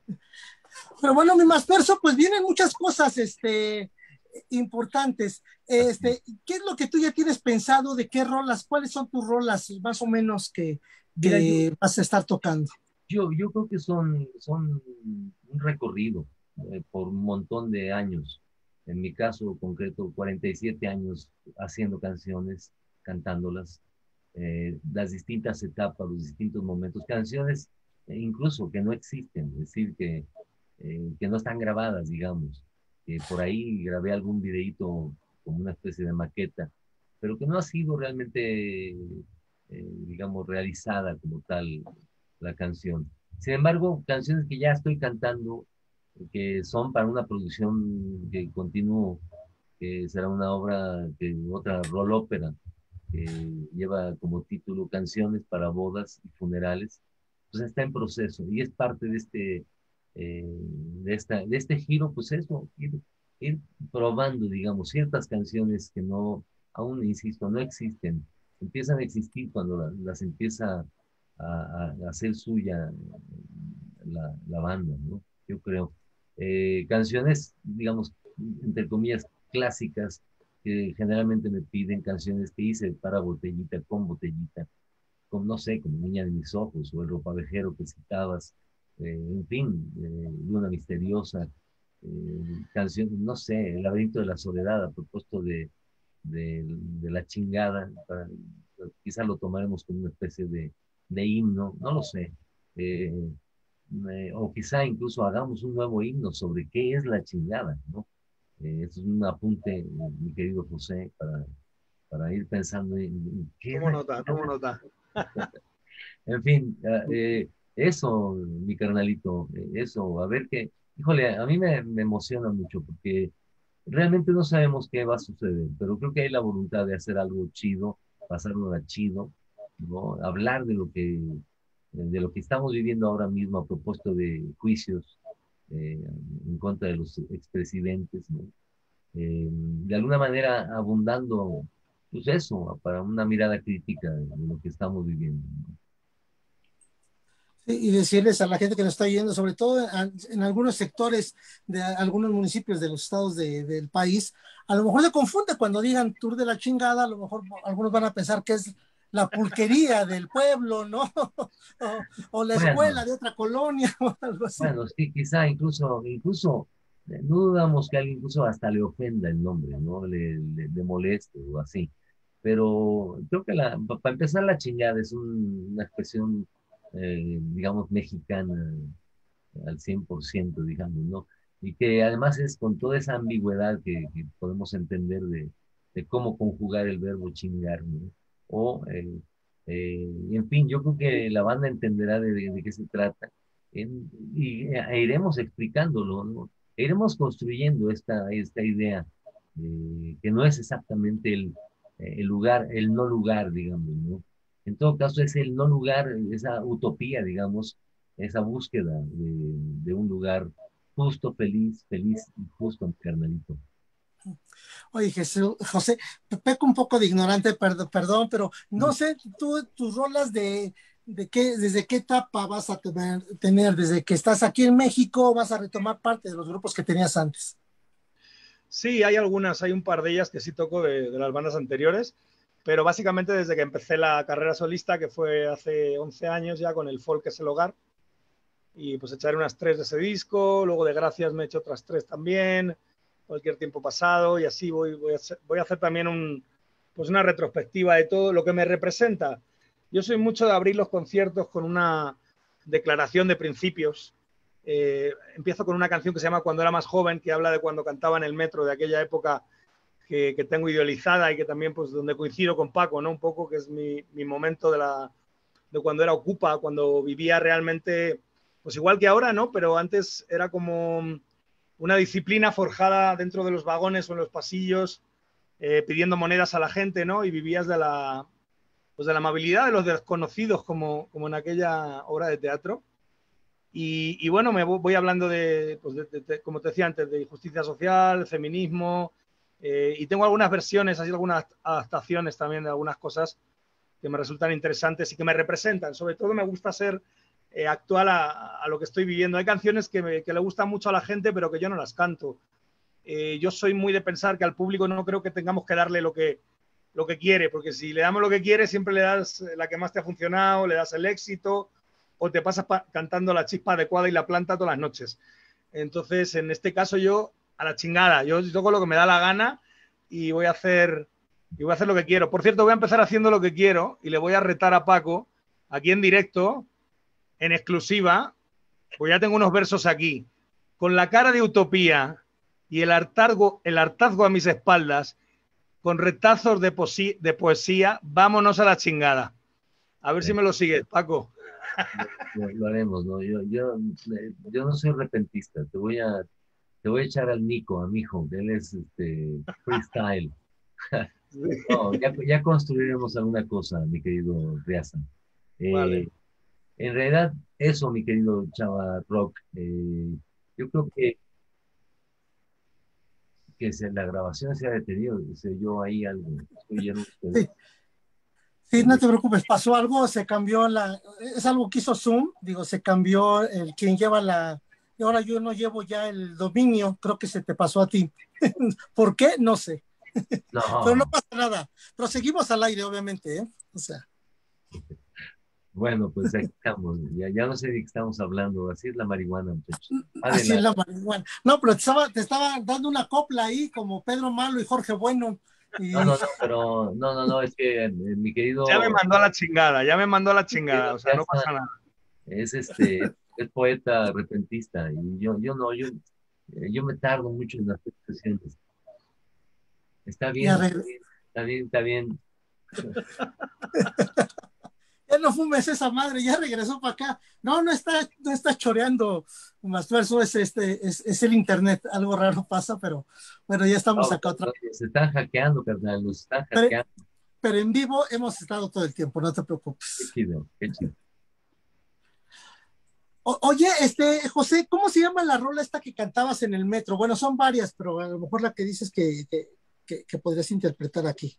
Pero bueno, mi más perso, pues vienen muchas cosas, este, importantes. Este, ¿qué es lo que tú ya tienes pensado de qué rolas? ¿Cuáles son tus rolas más o menos que, Mira, yo, que vas a estar tocando? yo, yo creo que son, son un recorrido eh, por un montón de años. En mi caso concreto, cuarenta y siete años haciendo canciones, cantándolas, eh, las distintas etapas, los distintos momentos, canciones eh, incluso que no existen, es decir, que, eh, que no están grabadas, digamos. Que por ahí grabé algún videíto como una especie de maqueta, pero que no ha sido realmente, eh, digamos, realizada como tal la canción. Sin embargo, canciones que ya estoy cantando, que son para una producción que continúo, que será una obra, que, otra roll ópera, que lleva como título Canciones para bodas y funerales, pues está en proceso y es parte de este, eh, de esta, de este giro, pues eso, ir, ir probando, digamos, ciertas canciones que no, aún insisto, no existen, empiezan a existir cuando la- las empieza a, a- a hacer suya la, la banda, ¿no? Yo creo. Eh, canciones, digamos, entre comillas, clásicas, que generalmente me piden canciones que hice para botellita, con botellita, con, no sé, como Niña de mis ojos, o El ropavejero que citabas, eh, en fin, eh, Luna misteriosa, eh, canciones, no sé, El laberinto de la soledad, a propósito de, de, de la chingada, para, quizá lo tomaremos como una especie de, de himno, no lo sé. Eh, eh, o quizá incluso hagamos un nuevo himno sobre qué es la chingada, ¿no? Eh, es un apunte, eh, mi querido José, para, para ir pensando en, en qué es Tomo la nota, tomo chingada. nota. En fin, eh, eso, mi carnalito, eh, eso, a ver qué, híjole, a mí me, me emociona mucho porque realmente no sabemos qué va a suceder, pero creo que hay la voluntad de hacer algo chido, pasarlo a chido, ¿no? Hablar de lo que, de lo que estamos viviendo ahora mismo a propósito de juicios eh, en contra de los expresidentes, ¿no? Eh, de alguna manera abundando, pues eso, para una mirada crítica de lo que estamos viviendo, ¿no? Y decirles a la gente que nos está yendo, sobre todo en, en algunos sectores de algunos municipios de los estados de, del país, a lo mejor se confunde cuando digan tour de la chingada, a lo mejor algunos van a pensar que es la pulquería del pueblo, ¿no? o, o la Bueno, escuela de otra colonia o algo así. bueno, sí, quizá incluso, incluso, eh, no dudamos que alguien incluso hasta le ofenda el nombre, ¿no? Le, le, le moleste o así. Pero creo que la, para empezar la chingada es un- una expresión, eh, digamos, mexicana al cien por ciento, digamos, ¿no? Y que además es con toda esa ambigüedad que, que podemos entender de, de cómo conjugar el verbo chingar, ¿no? O, eh, eh, en fin, yo creo que la banda entenderá de, de, de qué se trata en- y e iremos explicándolo, ¿no? E iremos construyendo esta, esta idea, eh, que no es exactamente el, el lugar, el no lugar, digamos, ¿no? En todo caso es el no lugar, esa utopía, digamos, esa búsqueda de, de un lugar justo, feliz, feliz y justo, mi carnalito. Oye, Jesús, José, peco un poco de ignorante, perdón, perdón, pero no Mm. sé, tú, tus rolas de, de qué, desde qué etapa vas a tener, tener, desde que estás aquí en México, vas a retomar parte de los grupos que tenías antes. Sí, hay algunas, hay un par de ellas que sí toco de, de las bandas anteriores, pero básicamente desde que empecé la carrera solista, que fue hace once años ya con el Folk es el hogar, y pues echaré unas tres de ese disco, luego de Gracias me he hecho otras tres también, Cualquier tiempo pasado, y así voy, voy, a, hacer, voy a hacer también un, pues una retrospectiva de todo lo que me representa. Yo soy mucho de abrir los conciertos con una declaración de principios, Eh, empiezo con una canción que se llama Cuando era más joven, que habla de cuando cantaba en el metro, de aquella época que, que tengo idealizada y que también, pues, donde coincido con Paco, ¿no? Un poco, que es mi, mi momento de, la, de cuando era Ocupa, cuando vivía realmente, pues igual que ahora, ¿no? Pero antes era como una disciplina forjada dentro de los vagones o en los pasillos, eh, pidiendo monedas a la gente, ¿no? Y vivías de la, pues de la amabilidad de los desconocidos, como, como en aquella obra de teatro. Y, y bueno, me voy hablando de, pues de, de, de, como te decía antes, de justicia social, feminismo, eh, y tengo algunas versiones, así algunas adaptaciones también de algunas cosas que me resultan interesantes y que me representan. Sobre todo me gusta ser eh, actual a, a lo que estoy viviendo. Hay canciones que, me, que le gustan mucho a la gente, pero que yo no las canto. Eh, yo soy muy de pensar que al público no creo que tengamos que darle lo que, lo que quiere, porque si le damos lo que quiere, siempre le das la que más te ha funcionado, le das el éxito, o te pasas cantando la chispa adecuada y la planta todas las noches. Entonces, en este caso yo, a la chingada, yo toco lo que me da la gana y voy a hacer, y voy a hacer lo que quiero. Por cierto, voy a empezar haciendo lo que quiero y le voy a retar a Paco, aquí en directo, en exclusiva, pues ya tengo unos versos aquí. Con la cara de utopía y el hartazgo, el hartazgo a mis espaldas, con retazos de, poesía, de poesía, vámonos a la chingada. A ver si me lo sigues, Paco. Lo, lo haremos, ¿no? Yo, yo, yo no soy repentista, te voy a, te voy a echar al Nico, a mi hijo, que él es este, freestyle. No, ya, ya construiremos alguna cosa, mi querido Riazan. Eh, vale. En realidad, eso, mi querido Chava Rock, eh, yo creo que, que se, la grabación se ha detenido, se yo ahí algo, estoy lleno de Sí, sí, no te preocupes, pasó algo, se cambió la, es algo que hizo Zoom, digo, se cambió el quien lleva la, y ahora yo no llevo ya el dominio, creo que se te pasó a ti. ¿Por qué? No sé. Pero no No, pasa nada. Pero seguimos al aire, obviamente, ¿eh? O sea, bueno, pues aquí estamos, ya, ya no sé de qué estamos hablando, así es la marihuana, muchachos. así es Adelante. la marihuana. No, pero te estaba, te estaba dando una copla ahí, como Pedro Malo y Jorge Bueno. No, Y no, no, pero, no, no, no, es que eh, mi Ya me querido, mandó a la chingada, ya me mandó a la mi chingada, querido o sea, no Riazan pasa nada. es este, es poeta repentista, y yo, yo no, yo, eh, yo me tardo mucho en las expresiones. Está ya, bien, está regresó. bien, está bien, está bien. Ya no fumes esa madre, ya regresó para acá. No, no está, no está choreando, más eso es este, es, es el internet, algo raro pasa, pero bueno, ya estamos No, acá otra vez. nos están hackeando, carnal, nos están Pero, hackeando. pero en vivo hemos estado todo el tiempo, no te Qué preocupes. chido, qué chido. O, oye, este, José, ¿cómo se llama la rola esta que cantabas en el metro? Bueno, son varias, pero a lo mejor la que dices que, que, que, que podrías interpretar aquí.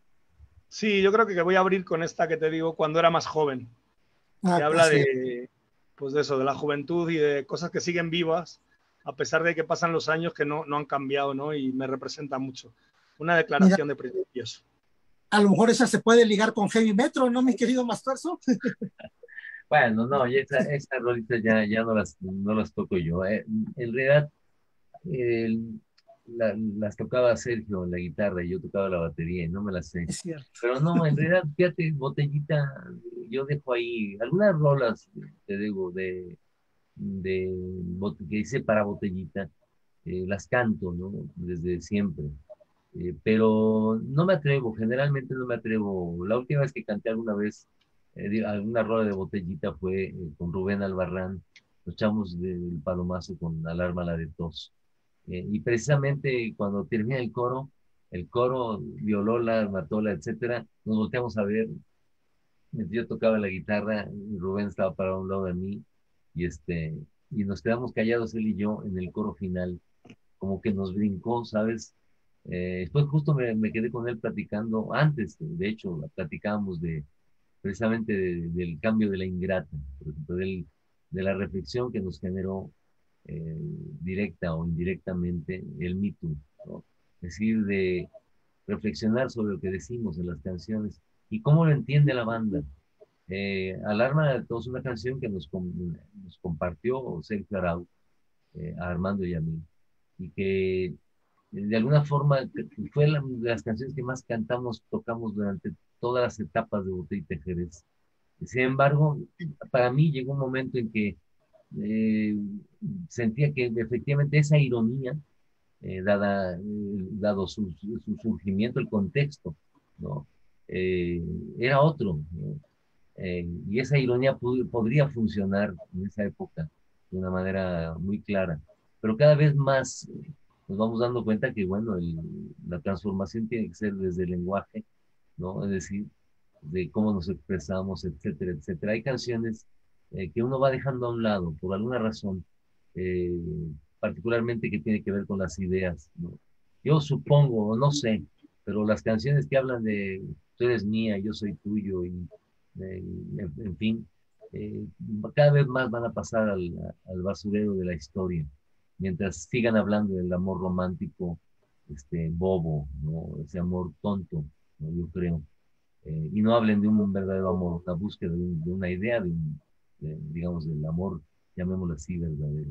Sí, yo creo que voy a abrir con esta que te digo, Cuando era más joven, que Ah, habla así es. de, pues de eso, de la juventud y de cosas que siguen vivas, a pesar de que pasan los años que no, no han cambiado, ¿no? Y me representa mucho. Una Mira, declaración de principios. a lo mejor esa se puede ligar con Heavy Metro, ¿no, mi querido Mastuerzo? Bueno, no, ya esa, esa rolita ya, ya no las, no las toco yo. Eh, en realidad, el- la- las tocaba Sergio en la guitarra y yo tocaba la batería y no me las sé. Es cierto. Pero no, en realidad, fíjate, botellita, yo dejo ahí algunas rolas, te digo, de, de bot- que hice para botellita, eh, las canto, ¿no? Desde siempre. Eh, pero no me atrevo, generalmente no me atrevo. La última vez que canté alguna vez eh, di- alguna rola de botellita fue eh, con Rubén Albarrán, los chamos del Palomazo con Alarma la de tos. Eh, y precisamente cuando termina el coro, el coro, Violola, Matola, etcétera, nos volteamos a ver. Yo tocaba la guitarra, y Rubén estaba para un lado de mí, y este, y nos quedamos callados él y yo en el coro final, como que nos brincó, ¿sabes? Eh, después justo me, me quedé con él platicando, antes, de hecho, platicábamos de precisamente de- del cambio de la ingrata, por ejemplo, del- de la reflexión que nos generó eh, directa o indirectamente el Me Too, ¿no? Es decir, de reflexionar sobre lo que decimos en las canciones y cómo lo entiende la banda. Eh, Alarma de Todos, una canción que nos, com- nos compartió Sergio Arau, eh, a Armando y a mí, y que eh, de alguna forma fue la, de las canciones que más cantamos, tocamos durante todas las etapas de Botellita Jerez. Sin embargo, para mí llegó un momento en que eh, sentía que efectivamente esa ironía, eh, dada, eh, dado su, su, surgimiento, el contexto, ¿no? Eh, era otro, ¿no? Eh, y esa ironía podría funcionar en esa época de una manera muy clara. Pero cada vez más nos vamos dando cuenta que, bueno, el, la transformación tiene que ser desde el lenguaje, ¿no? Es decir, de cómo nos expresamos, etcétera, etcétera. Hay canciones eh, que uno va dejando a un lado por alguna razón, eh, particularmente que tiene que ver con las ideas, ¿no? Yo supongo, o no sé, pero las canciones que hablan de tú eres mía, yo soy tuyo, y eh, en, en, fin, eh, cada vez más van a pasar al, al basurero de la historia, mientras sigan hablando del amor romántico, este, bobo, ¿no? Ese amor tonto, ¿no? Yo creo. Eh, y no hablen de un verdadero amor, una búsqueda de, un, de una idea, de un, de, digamos, del amor, llamémoslo así, verdadero.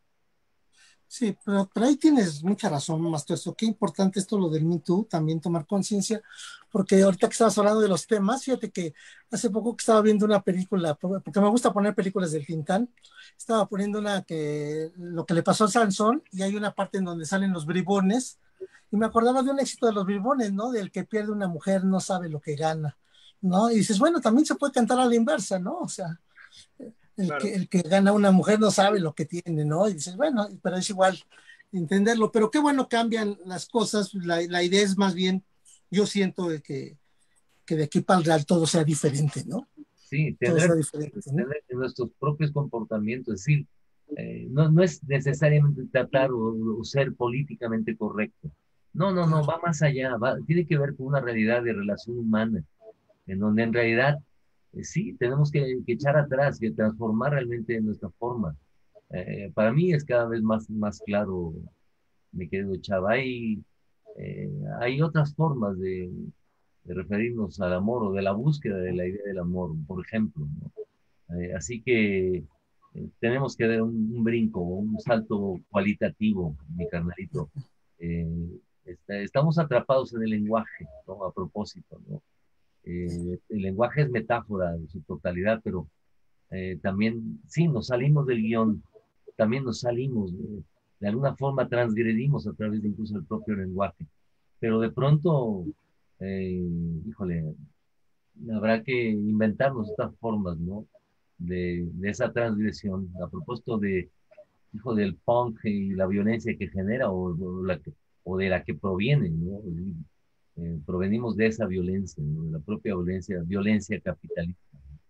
Sí, pero, pero ahí tienes mucha razón, Maestro. Eso, qué importante esto lo del Me Too, también tomar conciencia, porque ahorita que estabas hablando de los temas, fíjate que hace poco que estaba viendo una película, porque me gusta poner películas del Tintán, estaba poniendo una que, lo que le pasó a Sansón, y hay una parte en donde salen los bribones, y me acordaba de un éxito de los bribones, ¿no? Del que pierde una mujer no sabe lo que gana, ¿no? Y dices, bueno, también se puede cantar a la inversa, ¿no? O sea, el, claro. que, el que gana una mujer no sabe lo que tiene, ¿no? Y dices, bueno, pero es igual entenderlo, pero qué bueno cambian las cosas, la, la idea es más bien, yo siento de que, que de aquí para el real todo sea diferente, ¿no? Sí, todo tener, sea diferente, ¿no? tener nuestros propios comportamientos, es decir, eh, no, no es necesariamente tratar o, o ser políticamente correcto, no, no, no, va más allá, va, tiene que ver con una realidad de relación humana, en donde en realidad eh, sí, tenemos que, que echar atrás, que transformar realmente nuestra forma. Eh, para mí es cada vez más, más claro, mi querido Chava, hay, eh, hay otras formas de, de referirnos al amor o de la búsqueda de la idea del amor, por ejemplo, ¿no? Eh, así que eh, tenemos que dar un, un brinco, un salto cualitativo, mi carnalito. Eh, está, estamos atrapados en el lenguaje, ¿no? A propósito, ¿no? Eh, el lenguaje es metáfora en su totalidad, pero eh, también, sí, nos salimos del guión, también nos salimos, eh, de alguna forma transgredimos a través de incluso el propio lenguaje, pero de pronto, eh, híjole, habrá que inventarnos otras formas, ¿no? De, de esa transgresión, a propósito de, hijo, del punk y la violencia que genera o, o, la que, o de la que proviene, ¿no? Eh, provenimos de esa violencia, ¿no? De la propia violencia, violencia capitalista.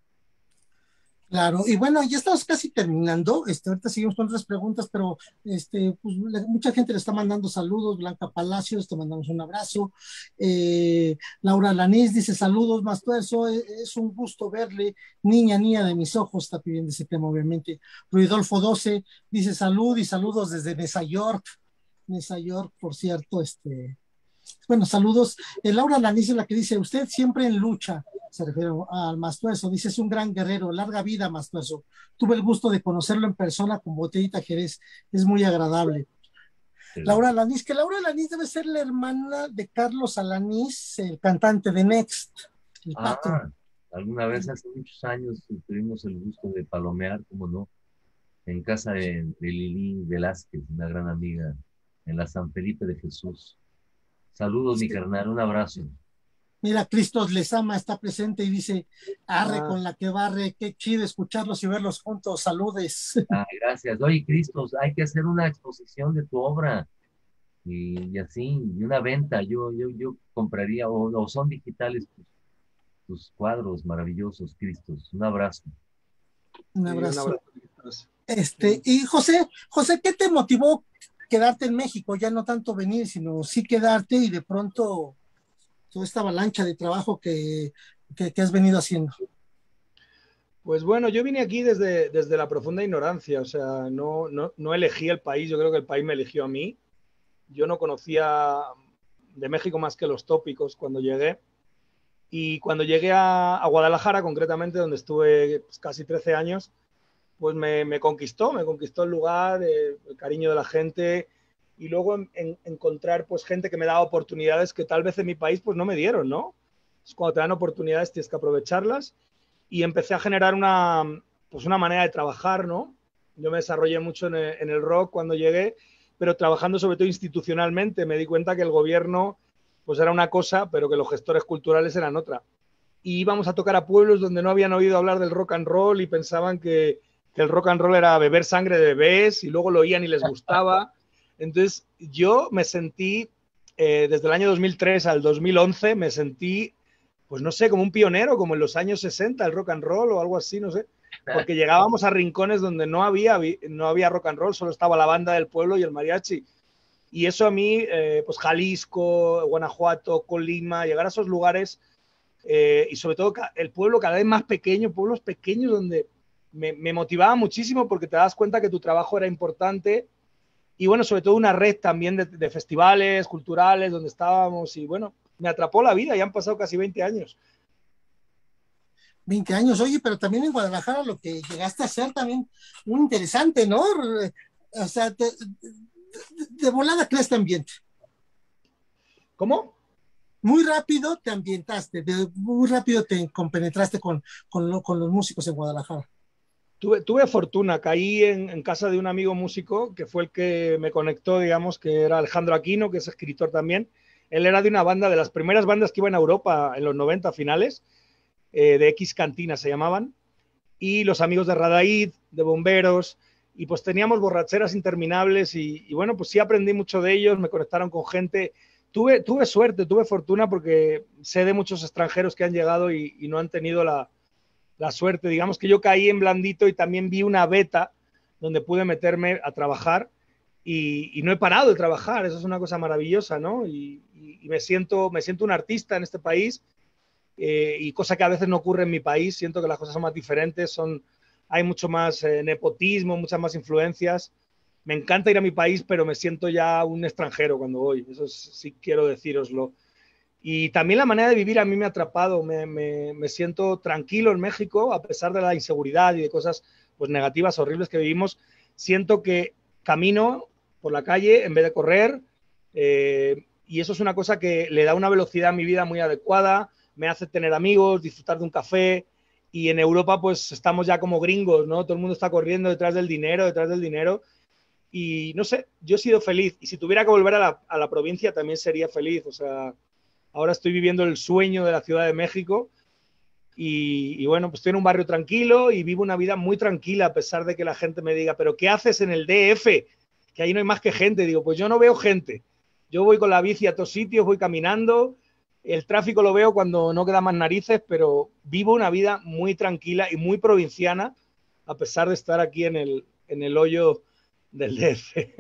Claro, y bueno, ya estamos casi terminando. Este, ahorita seguimos con otras preguntas, pero este, pues, la, mucha gente le está mandando saludos. Blanca Palacios, te mandamos un abrazo. Eh, Laura Lanís dice saludos, Mastuerzo, es, es un gusto verle. Niña, niña de mis ojos, está pidiendo ese tema, obviamente. Ruidolfo doce dice salud y saludos desde Nueva York. Nueva York, por cierto, este. Bueno, saludos. Eh, Laura Lanís es la que dice, usted siempre en lucha, se refiere al Mastuerzo, dice, es un gran guerrero, larga vida, Mastuerzo. Tuve el gusto de conocerlo en persona con Botellita Jerez, es muy agradable. Sí. Laura Alanís, que Laura Alanís debe ser la hermana de Carlos Alanís, el cantante de Next, el ah, Pato. Alguna vez hace muchos años tuvimos el gusto de palomear, como no, en casa de, de Lili Velázquez, una gran amiga, en la San Felipe de Jesús. Saludos, sí. Mi carnal, un abrazo. Mira, Cristos les ama, está presente y dice, arre ah. con la que barre, qué chido escucharlos y verlos juntos, saludes. Ah, gracias. Oye, Cristos, hay que hacer una exposición de tu obra y, y así, y una venta, yo, yo, yo compraría, o, o son digitales tus, tus cuadros maravillosos, Cristos. Un abrazo. Un abrazo. Sí, un abrazo. Este, y José, José, ¿qué te motivó quedarte en México? Ya no tanto venir, sino sí quedarte y de pronto toda esta avalancha de trabajo que, que, que has venido haciendo. Pues bueno, yo vine aquí desde, desde la profunda ignorancia, o sea, no, no, no elegí el país, yo creo que el país me eligió a mí. Yo no conocía de México más que los tópicos cuando llegué. Y cuando llegué a, a Guadalajara, concretamente, donde estuve pues, casi trece años, pues me, me conquistó, me conquistó el lugar, eh, el cariño de la gente, y luego en, en, encontrar pues, gente que me daba oportunidades que tal vez en mi país pues, no me dieron, ¿no? Entonces, cuando te dan oportunidades tienes que aprovecharlas. Y empecé a generar una, pues una manera de trabajar, ¿no? Yo me desarrollé mucho en el, en el rock cuando llegué, pero trabajando sobre todo institucionalmente. Me di cuenta que el gobierno pues era una cosa, pero que los gestores culturales eran otra. Y íbamos a tocar a pueblos donde no habían oído hablar del rock and roll y pensaban que, que el rock and roll era beber sangre de bebés, y luego lo oían y les gustaba. Entonces yo me sentí, eh, desde el año dos mil tres al dos mil once, me sentí, pues no sé, como un pionero, como en los años sesenta, el rock and roll o algo así, no sé. Porque llegábamos a rincones donde no había, no había rock and roll, solo estaba la banda del pueblo y el mariachi. Y eso a mí, eh, pues Jalisco, Guanajuato, Colima, llegar a esos lugares, eh, y sobre todo el pueblo cada vez más pequeño, pueblos pequeños donde me, me motivaba muchísimo, porque te das cuenta que tu trabajo era importante. Y bueno, sobre todo una red también de, de festivales culturales donde estábamos, y bueno, me atrapó la vida, ya han pasado casi veinte años. veinte años, oye, pero también en Guadalajara lo que llegaste a hacer también muy interesante, ¿no? O sea, te, de, de volada creaste este ambiente. ¿Cómo? Muy rápido te ambientaste, de, muy rápido te compenetraste con, con, lo, con los músicos en Guadalajara. Tuve, tuve fortuna, caí en, en casa de un amigo músico que fue el que me conectó, digamos, que era Alejandro Aquino, que es escritor también. Él era de una banda, de las primeras bandas que iban a Europa en los noventa finales, eh, de X Cantina se llamaban, y los amigos de Radaíd, de Bomberos, y pues teníamos borracheras interminables, y, y bueno, pues sí aprendí mucho de ellos, me conectaron con gente. Tuve, tuve suerte, tuve fortuna, porque sé de muchos extranjeros que han llegado y, y no han tenido la, la suerte. Digamos que yo caí en blandito y también vi una beta donde pude meterme a trabajar, y, y no he parado de trabajar. Eso es una cosa maravillosa, ¿no? Y, y, y me, siento, me siento un artista en este país, eh, y cosa que a veces no ocurre en mi país. Siento que las cosas son más diferentes, son, hay mucho más eh, nepotismo, muchas más influencias. Me encanta ir a mi país, pero me siento ya un extranjero cuando voy. Eso es, sí quiero decíroslo. Y también la manera de vivir a mí me ha atrapado. Me, me, me siento tranquilo en México, a pesar de la inseguridad y de cosas pues negativas, horribles que vivimos. Siento que camino por la calle en vez de correr, eh, y eso es una cosa que le da una velocidad a mi vida muy adecuada, me hace tener amigos, disfrutar de un café. Y en Europa pues estamos ya como gringos, ¿no? Todo el mundo está corriendo detrás del dinero, detrás del dinero. Y no sé, yo he sido feliz, y si tuviera que volver a la, a la provincia también sería feliz. O sea, ahora estoy viviendo el sueño de la Ciudad de México, y, y bueno, pues estoy en un barrio tranquilo y vivo una vida muy tranquila, a pesar de que la gente me diga, ¿pero qué haces en el D F? Que ahí no hay más que gente. Digo, pues yo no veo gente. Yo voy con la bici a todos sitios, voy caminando, el tráfico lo veo cuando no queda más narices, pero vivo una vida muy tranquila y muy provinciana, a pesar de estar aquí en el, en el hoyo del D F.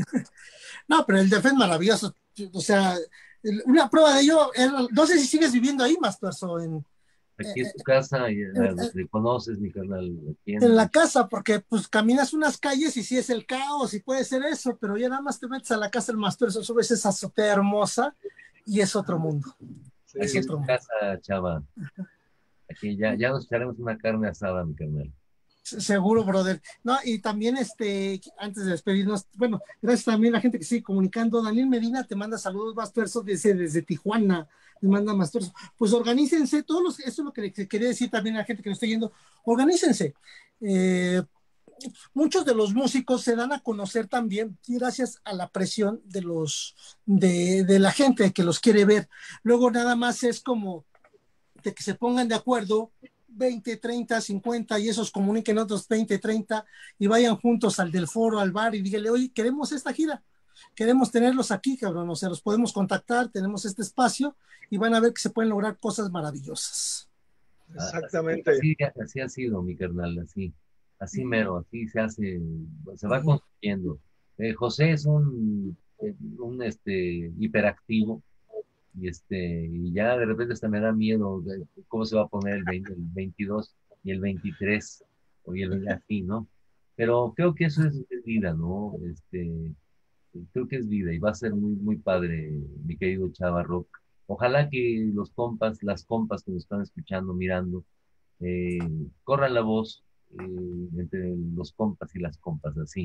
No, pero el D F es maravilloso. O sea, una prueba de ello, era, no sé si sigues viviendo ahí, Masperso, en, Aquí es tu casa y en, uh, te conoces, mi carnal. Aquí en en... la casa, porque pues caminas unas calles y sí es el caos y puede ser eso, pero ya nada más te metes a la casa del Masperso, subes esa azotea hermosa y es otro mundo. Sí, Es Aquí es otro tu mundo. casa, chava. Aquí ya, ya nos echaremos una carne asada, mi carnal. Seguro, brother. No, y también, este, antes de despedirnos, bueno, gracias también a la gente que sigue comunicando. Daniel Medina te manda saludos, Masperso, desde, desde Tijuana, te manda Masperso. Pues organícense, todos los, eso es lo que le quería decir también a la gente que nos está yendo, organícense. Eh, muchos de los músicos se dan a conocer también gracias a la presión de los, de, de la gente que los quiere ver. Luego nada más es como de que se pongan de acuerdo veinte, treinta, cincuenta y esos comuniquen otros veinte, treinta y vayan juntos al del foro, al bar y díganle, oye, queremos esta gira, queremos tenerlos aquí, cabrón, o sea, los podemos contactar, tenemos este espacio y van a ver que se pueden lograr cosas maravillosas. Exactamente. Así, así, así ha sido, mi carnal, así, así mero, así se hace, se va construyendo. Eh, José es un, un este, hiperactivo, y este y ya de repente hasta me da miedo de cómo se va a poner el, veinte, el veintidós y el veintitrés y el veinte, así, ¿no? Pero creo que eso es, es vida, ¿no? Este, creo que es vida y va a ser muy, muy padre, mi querido Chava Rock. Ojalá que los compas, las compas que nos están escuchando, mirando, eh, corran la voz eh, entre los compas y las compas, así.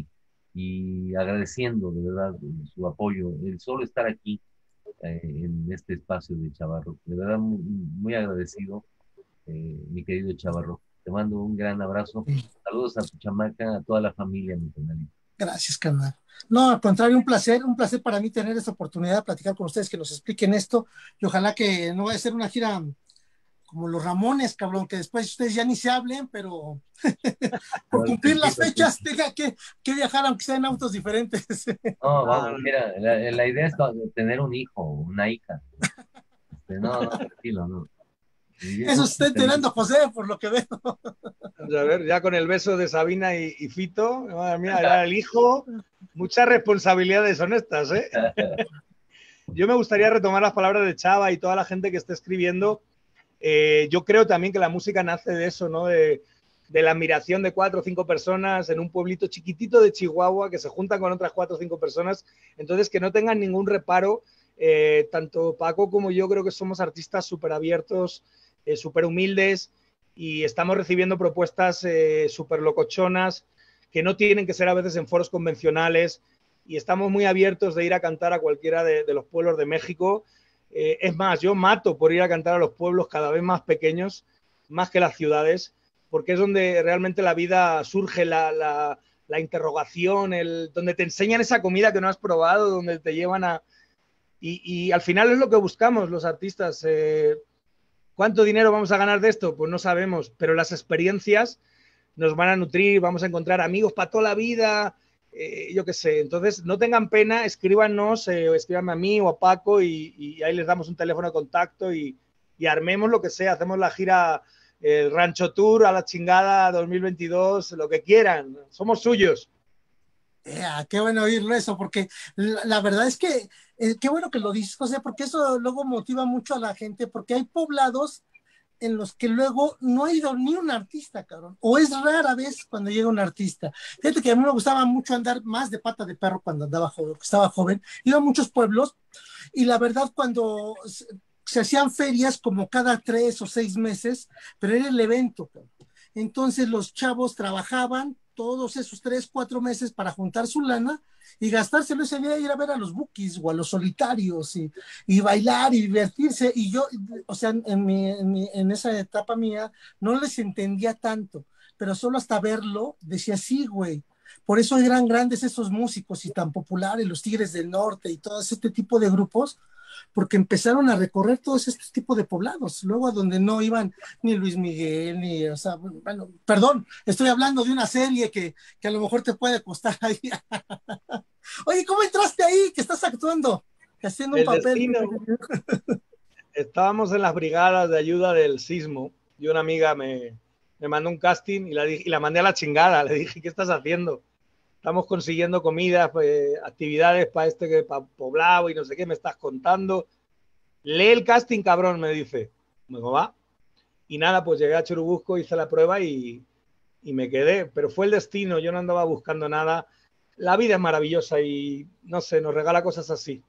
Y agradeciendo de verdad su apoyo, el solo estar aquí eh, en este espacio de Chavarro. De verdad, muy, muy agradecido, eh, mi querido Chavarro. Te mando un gran abrazo. Saludos a tu chamaca, a toda la familia, mi canalito. Gracias, carnal. No, al contrario, un placer, un placer para mí tener esta oportunidad de platicar con ustedes, que nos expliquen esto, y ojalá que no vaya a ser una gira como los Ramones, cabrón, que después ustedes ya ni se hablen, pero por cumplir las fechas tenga que, que viajar, aunque sean autos diferentes. No, vamos, mira, la, la idea es tener un hijo, una hija. Este, no, no, tranquilo, no. Eso se está enterando José, por lo que veo. Vamos a ver, ya con el beso de Sabina y, y Fito, madre mía, ya el hijo, muchas responsabilidades honestas, ¿eh? Yo me gustaría retomar las palabras de Chava y toda la gente que esté escribiendo. Eh, yo creo también que la música nace de eso, ¿no? De, de la admiración de cuatro o cinco personas en un pueblito chiquitito de Chihuahua que se juntan con otras cuatro o cinco personas. Entonces, que no tengan ningún reparo. Eh, tanto Paco como yo creo que somos artistas súper abiertos, eh, súper humildes, y estamos recibiendo propuestas eh, súper locochonas que no tienen que ser a veces en foros convencionales, y estamos muy abiertos de ir a cantar a cualquiera de, de los pueblos de México. Eh, es más, yo mato por ir a cantar a los pueblos cada vez más pequeños, más que las ciudades, porque es donde realmente la vida surge, la, la, la interrogación, el, donde te enseñan esa comida que no has probado, donde te llevan a... Y, y al final es lo que buscamos los artistas. Eh, ¿Cuánto dinero vamos a ganar de esto? Pues no sabemos, pero las experiencias nos van a nutrir, vamos a encontrar amigos para toda la vida, eh, yo qué sé. Entonces, no tengan pena, escríbanos, eh, escríbanme a mí o a Paco, y, y ahí les damos un teléfono de contacto y, y armemos lo que sea. Hacemos la gira, el Rancho Tour a la chingada dos mil veintidós, lo que quieran. Somos suyos. Yeah, qué bueno oírlo eso, porque la, la verdad es que eh, qué bueno que lo dices, José, porque eso luego motiva mucho a la gente, porque hay poblados en los que luego no ha ido ni un artista, cabrón, o es rara vez cuando llega un artista. Fíjate que a mí me gustaba mucho andar más de pata de perro cuando andaba joven, estaba joven, iba a muchos pueblos, y la verdad cuando se, se hacían ferias como cada tres o seis meses, pero era el evento, cabrón. Entonces los chavos trabajaban todos esos tres, cuatro meses para juntar su lana y gastárselo ese día, ir a ver a los Bukis o a los Solitarios y, y bailar y divertirse. Y yo, o sea, en, mi, en, mi, en esa etapa mía no les entendía tanto, pero solo hasta verlo decía, sí, güey. Por eso eran grandes esos músicos y tan populares, los Tigres del Norte y todo este tipo de grupos, porque empezaron a recorrer todos estos tipos de poblados, luego a donde no iban ni Luis Miguel, ni, o sea, bueno, perdón, estoy hablando de una serie que, que a lo mejor te puede costar ahí. Oye, ¿cómo entraste ahí? Que estás actuando, haciendo un El papel. destino. Estábamos en las brigadas de ayuda del sismo y una amiga me, me mandó un casting y la, y la mandé a la chingada. Le dije, ¿qué estás haciendo? Estamos consiguiendo comidas, pues, actividades para este que para poblado y no sé qué me estás contando. Lee el casting, cabrón, me dice. Me dijo, va. Y nada, pues llegué a Churubusco, hice la prueba y, y me quedé. Pero fue el destino, yo no andaba buscando nada. La vida es maravillosa y, no sé, nos regala cosas así.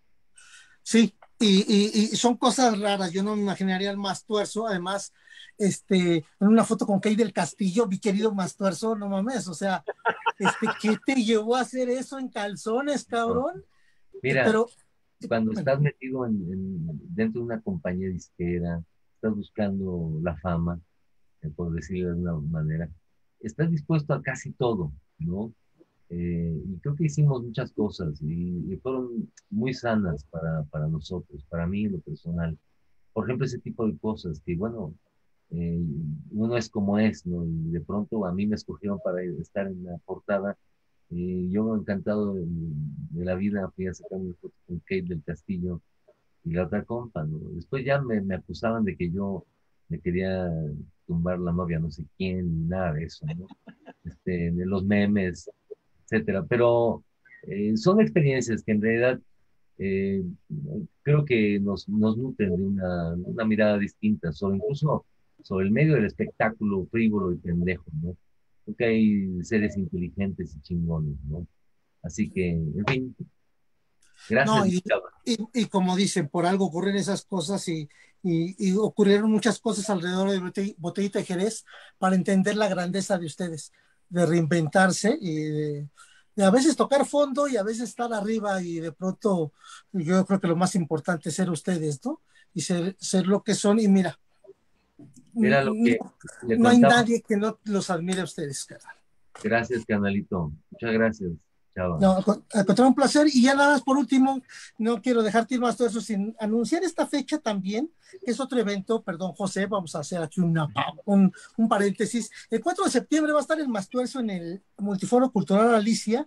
Sí, y, y, y son cosas raras. Yo no me imaginaría el Mastuerzo. Además, este, en una foto con Kay del Castillo, mi querido Mastuerzo, no mames, o sea, este, ¿qué te llevó a hacer eso en calzones, cabrón? Mira, Pero cuando bueno, estás metido en, en- dentro de una compañía disquera, estás buscando la fama, eh, por decirlo de alguna manera, estás dispuesto a casi todo, ¿no? Eh, y creo que hicimos muchas cosas y, y fueron muy sanas para, para nosotros, para mí en lo personal. Por ejemplo, ese tipo de cosas que, bueno, eh, uno es como es, ¿no? Y de pronto a mí me escogieron para estar en la portada. Y yo encantado de, de la vida fui a sacar una foto con Kate del Castillo y la otra compa, ¿no? Después ya me, me acusaban de que yo me quería tumbar la novia, no sé quién, ni nada de eso, ¿no? Este, de los memes, etcétera. Pero eh, son experiencias que en realidad eh, creo que nos, nos nutren de una, una mirada distinta, sobre incluso sobre el medio del espectáculo frívolo y pendejo, ¿no? Creo que hay seres inteligentes y chingones, ¿no? Así que, en fin, gracias, no, mi y, chava. y, y como dicen, por algo ocurren esas cosas y, y, y ocurrieron muchas cosas alrededor de Bote- Botellita de Jerez para entender la grandeza de ustedes, de reinventarse y de, de a veces tocar fondo y a veces estar arriba y de pronto yo creo que lo más importante es ser ustedes, ¿no? Y ser, ser lo que son y mira, Era lo que le no hay contaba. nadie que no los admire a ustedes, carnal. Gracias, canalito. Muchas gracias, Chava. No, al contrario, un placer. Y ya nada más por último, no quiero dejarte ir más todo eso sin anunciar esta fecha también, que es otro evento, perdón, José, vamos a hacer aquí una, un, un paréntesis. El cuatro de septiembre va a estar el Mastuerzo en el Multiforo Cultural Alicia,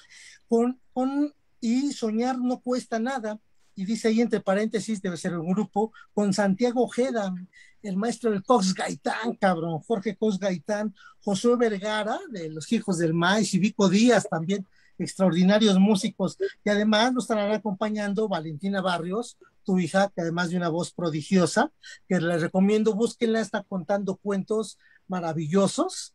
con, con y soñar no cuesta nada. Y dice ahí entre paréntesis, debe ser un grupo, con Santiago Ojeda, el maestro del Cox Gaitán, cabrón, Jorge Cox Gaitán, Josué Vergara, de Los Hijos del Maíz, y Vico Díaz también, extraordinarios músicos, y además nos estarán acompañando Valentina Barrios, tu hija, que además de una voz prodigiosa, que les recomiendo, búsquenla, está contando cuentos maravillosos.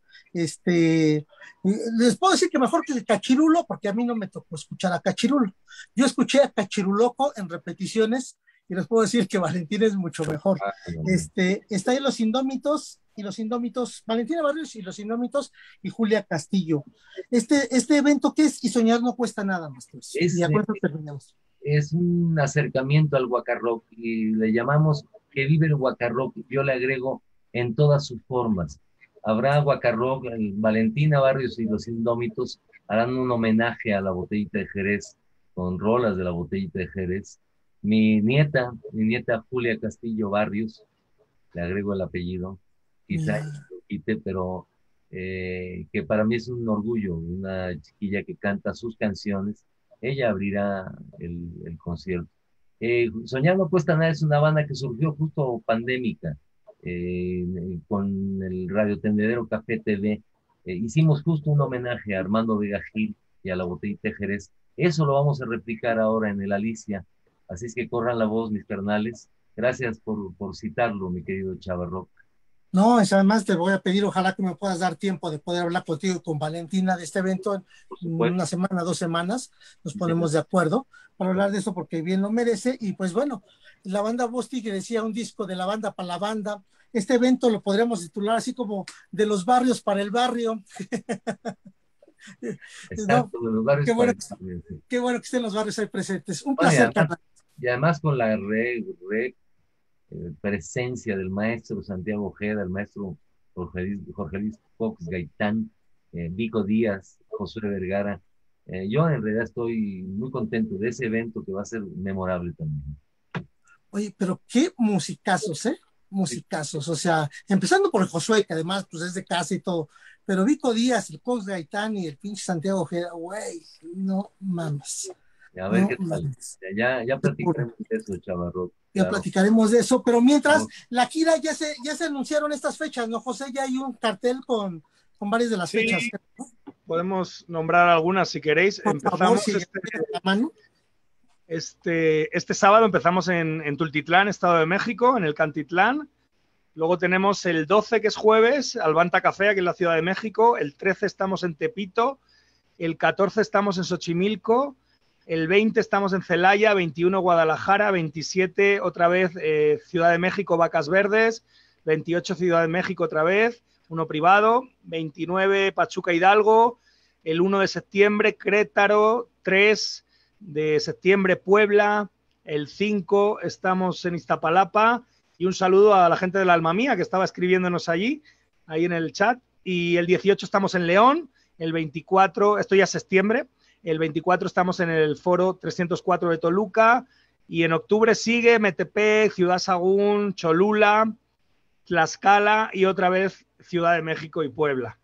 Este, les puedo decir que mejor que el Cachirulo, porque a mí no me tocó escuchar a Cachirulo. Yo escuché a Cachiruloco en repeticiones y les puedo decir que Valentina es mucho mejor. Este, está ahí Los Indómitos y Los Indómitos, Valentina Barrios y Los Indómitos y Julia Castillo. Este, este evento, ¿qué es? Y soñar no cuesta nada más. Pues. Es, y a cuánto terminamos. Es un acercamiento al Huacarrock y le llamamos que vive el Huacarrock. Yo le agrego en todas sus formas. Habrá Huacarrock, Valentina Barrios y Los Indómitos harán un homenaje a la botellita de Jerez, con rolas de la botellita de Jerez. Mi nieta, mi nieta Julia Castillo Barrios, le agrego el apellido, quizá yeah. lo quite, pero eh, que para mí es un orgullo, una chiquilla que canta sus canciones, ella abrirá el, el concierto. Eh, Soñar no cuesta nada es una banda que surgió justo pandémica, eh, con el radiotendedero Café T V. Eh, hicimos justo un homenaje a Armando Vega Gil y a la botellita de Jerez. Eso lo vamos a replicar ahora en el Alicia, así es que corran la voz, mis carnales. Gracias por, por citarlo, mi querido Chava Rock. No, es además te voy a pedir, ojalá que me puedas dar tiempo de poder hablar contigo y con Valentina de este evento en una semana, dos semanas, nos ponemos sí. de acuerdo para hablar de eso porque bien lo merece. Y pues bueno, la banda Bosti, que decía un disco de la banda para la banda, este evento lo podríamos titular así como de los barrios para el barrio. Exacto, ¿no? De los barrios qué, bueno, para el barrio, sí. Qué bueno que estén los barrios ahí presentes. Un bueno, placer, y, además, y además con la re, re eh, presencia del maestro Santiago Ojeda, el maestro Jorge Luis, Jorge Luis Cox Gaitán, eh, Vico Díaz, Josué Vergara. Eh, yo en realidad estoy muy contento de ese evento que va a ser memorable también. Oye, pero qué musicazos, ¿eh? Musicazos, o sea, empezando por el Josué, que además pues es de casa y todo, pero Vico Díaz, el Cox Gaitán y el pinche Santiago Ojeda, güey, no mames. A ver no qué tal. Mames. Ya, ya platicaremos de eso, Chavarro. Ya claro. platicaremos de eso, pero mientras, no. la gira ya se, ya se anunciaron estas fechas, ¿no, José? Ya hay un cartel con, con varias de las sí, fechas. Podemos nombrar algunas si queréis. Por empezamos favor, si este, la mano. Este, este sábado empezamos en, en Tultitlán, Estado de México, en el Cantitlán. Luego tenemos el doce, que es jueves, Albanta Café, aquí en la Ciudad de México. El trece estamos en Tepito. El catorce estamos en Xochimilco. El veinte estamos en Celaya, veintiuno Guadalajara, veintisiete otra vez eh, Ciudad de México, Vacas Verdes, veintiocho Ciudad de México otra vez, uno privado, veintinueve Pachuca Hidalgo, el uno de septiembre Querétaro, tres de septiembre Puebla, el cinco estamos en Iztapalapa y un saludo a la gente de la Alma Mía que estaba escribiéndonos allí, ahí en el chat, y el dieciocho estamos en León, el veinticuatro, esto ya es septiembre, el veinticuatro estamos en el Foro trescientos cuatro de Toluca y en octubre sigue Metepec, Ciudad Sagún, Cholula, Tlaxcala y otra vez Ciudad de México y Puebla.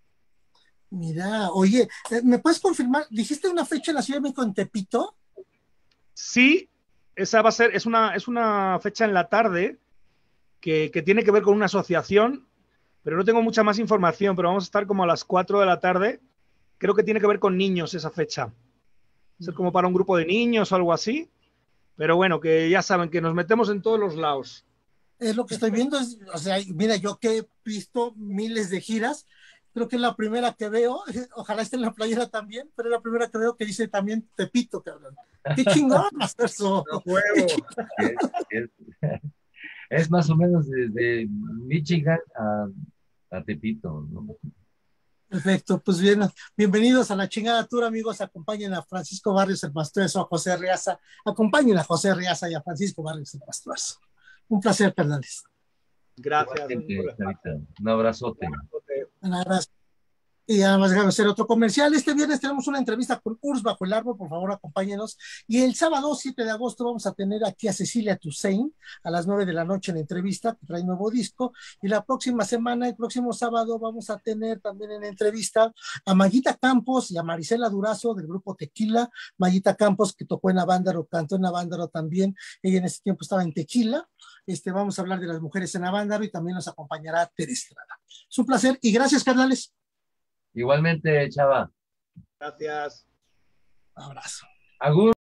Mira, oye, ¿me puedes confirmar? ¿Dijiste una fecha en la Ciudad de México en Tepito? Sí, esa va a ser, es una, es una fecha en la tarde que, que tiene que ver con una asociación, pero no tengo mucha más información, pero vamos a estar como a las cuatro de la tarde. Creo que tiene que ver con niños esa fecha. Es como para un grupo de niños o algo así. Pero bueno, que ya saben que nos metemos en todos los lados. Es lo que estoy viendo. Es, o sea, mira, yo que he visto miles de giras, creo que es la primera que veo. Ojalá esté en la playera también, pero es la primera que veo que dice también Tepito, cabrón. ¡Qué chingón hacer eso! Es, es, es más o menos desde Michigan a, a Tepito, ¿no? Perfecto, pues bien, bienvenidos a la chingada tour, amigos. Acompañen a Francisco Barrios el Mastuerzo, a José Riaza, acompañen a José Riaza y a Francisco Barrios el Mastuerzo. Un placer, carnales. Gracias. Igualmente, Chavita. Un abrazote. Un abrazo. Y además déjame hacer otro comercial. Este viernes tenemos una entrevista con Urs Bajo el Árbol, por favor acompáñenos. Y el sábado siete de agosto vamos a tener aquí a Cecilia Toussaint a las nueve de la noche en entrevista, que trae nuevo disco. Y la próxima semana, el próximo sábado, vamos a tener también en entrevista a Mayita Campos y a Marisela Durazo del grupo Tequila. Mayita Campos, que tocó en Avándaro, cantó en Avándaro también. Ella en ese tiempo estaba en Tequila. Este, vamos a hablar de las mujeres en Avándaro y también nos acompañará Tere Estrada. Es un placer y gracias, carnales. Igualmente, Chava. Gracias. Abrazo. Agur.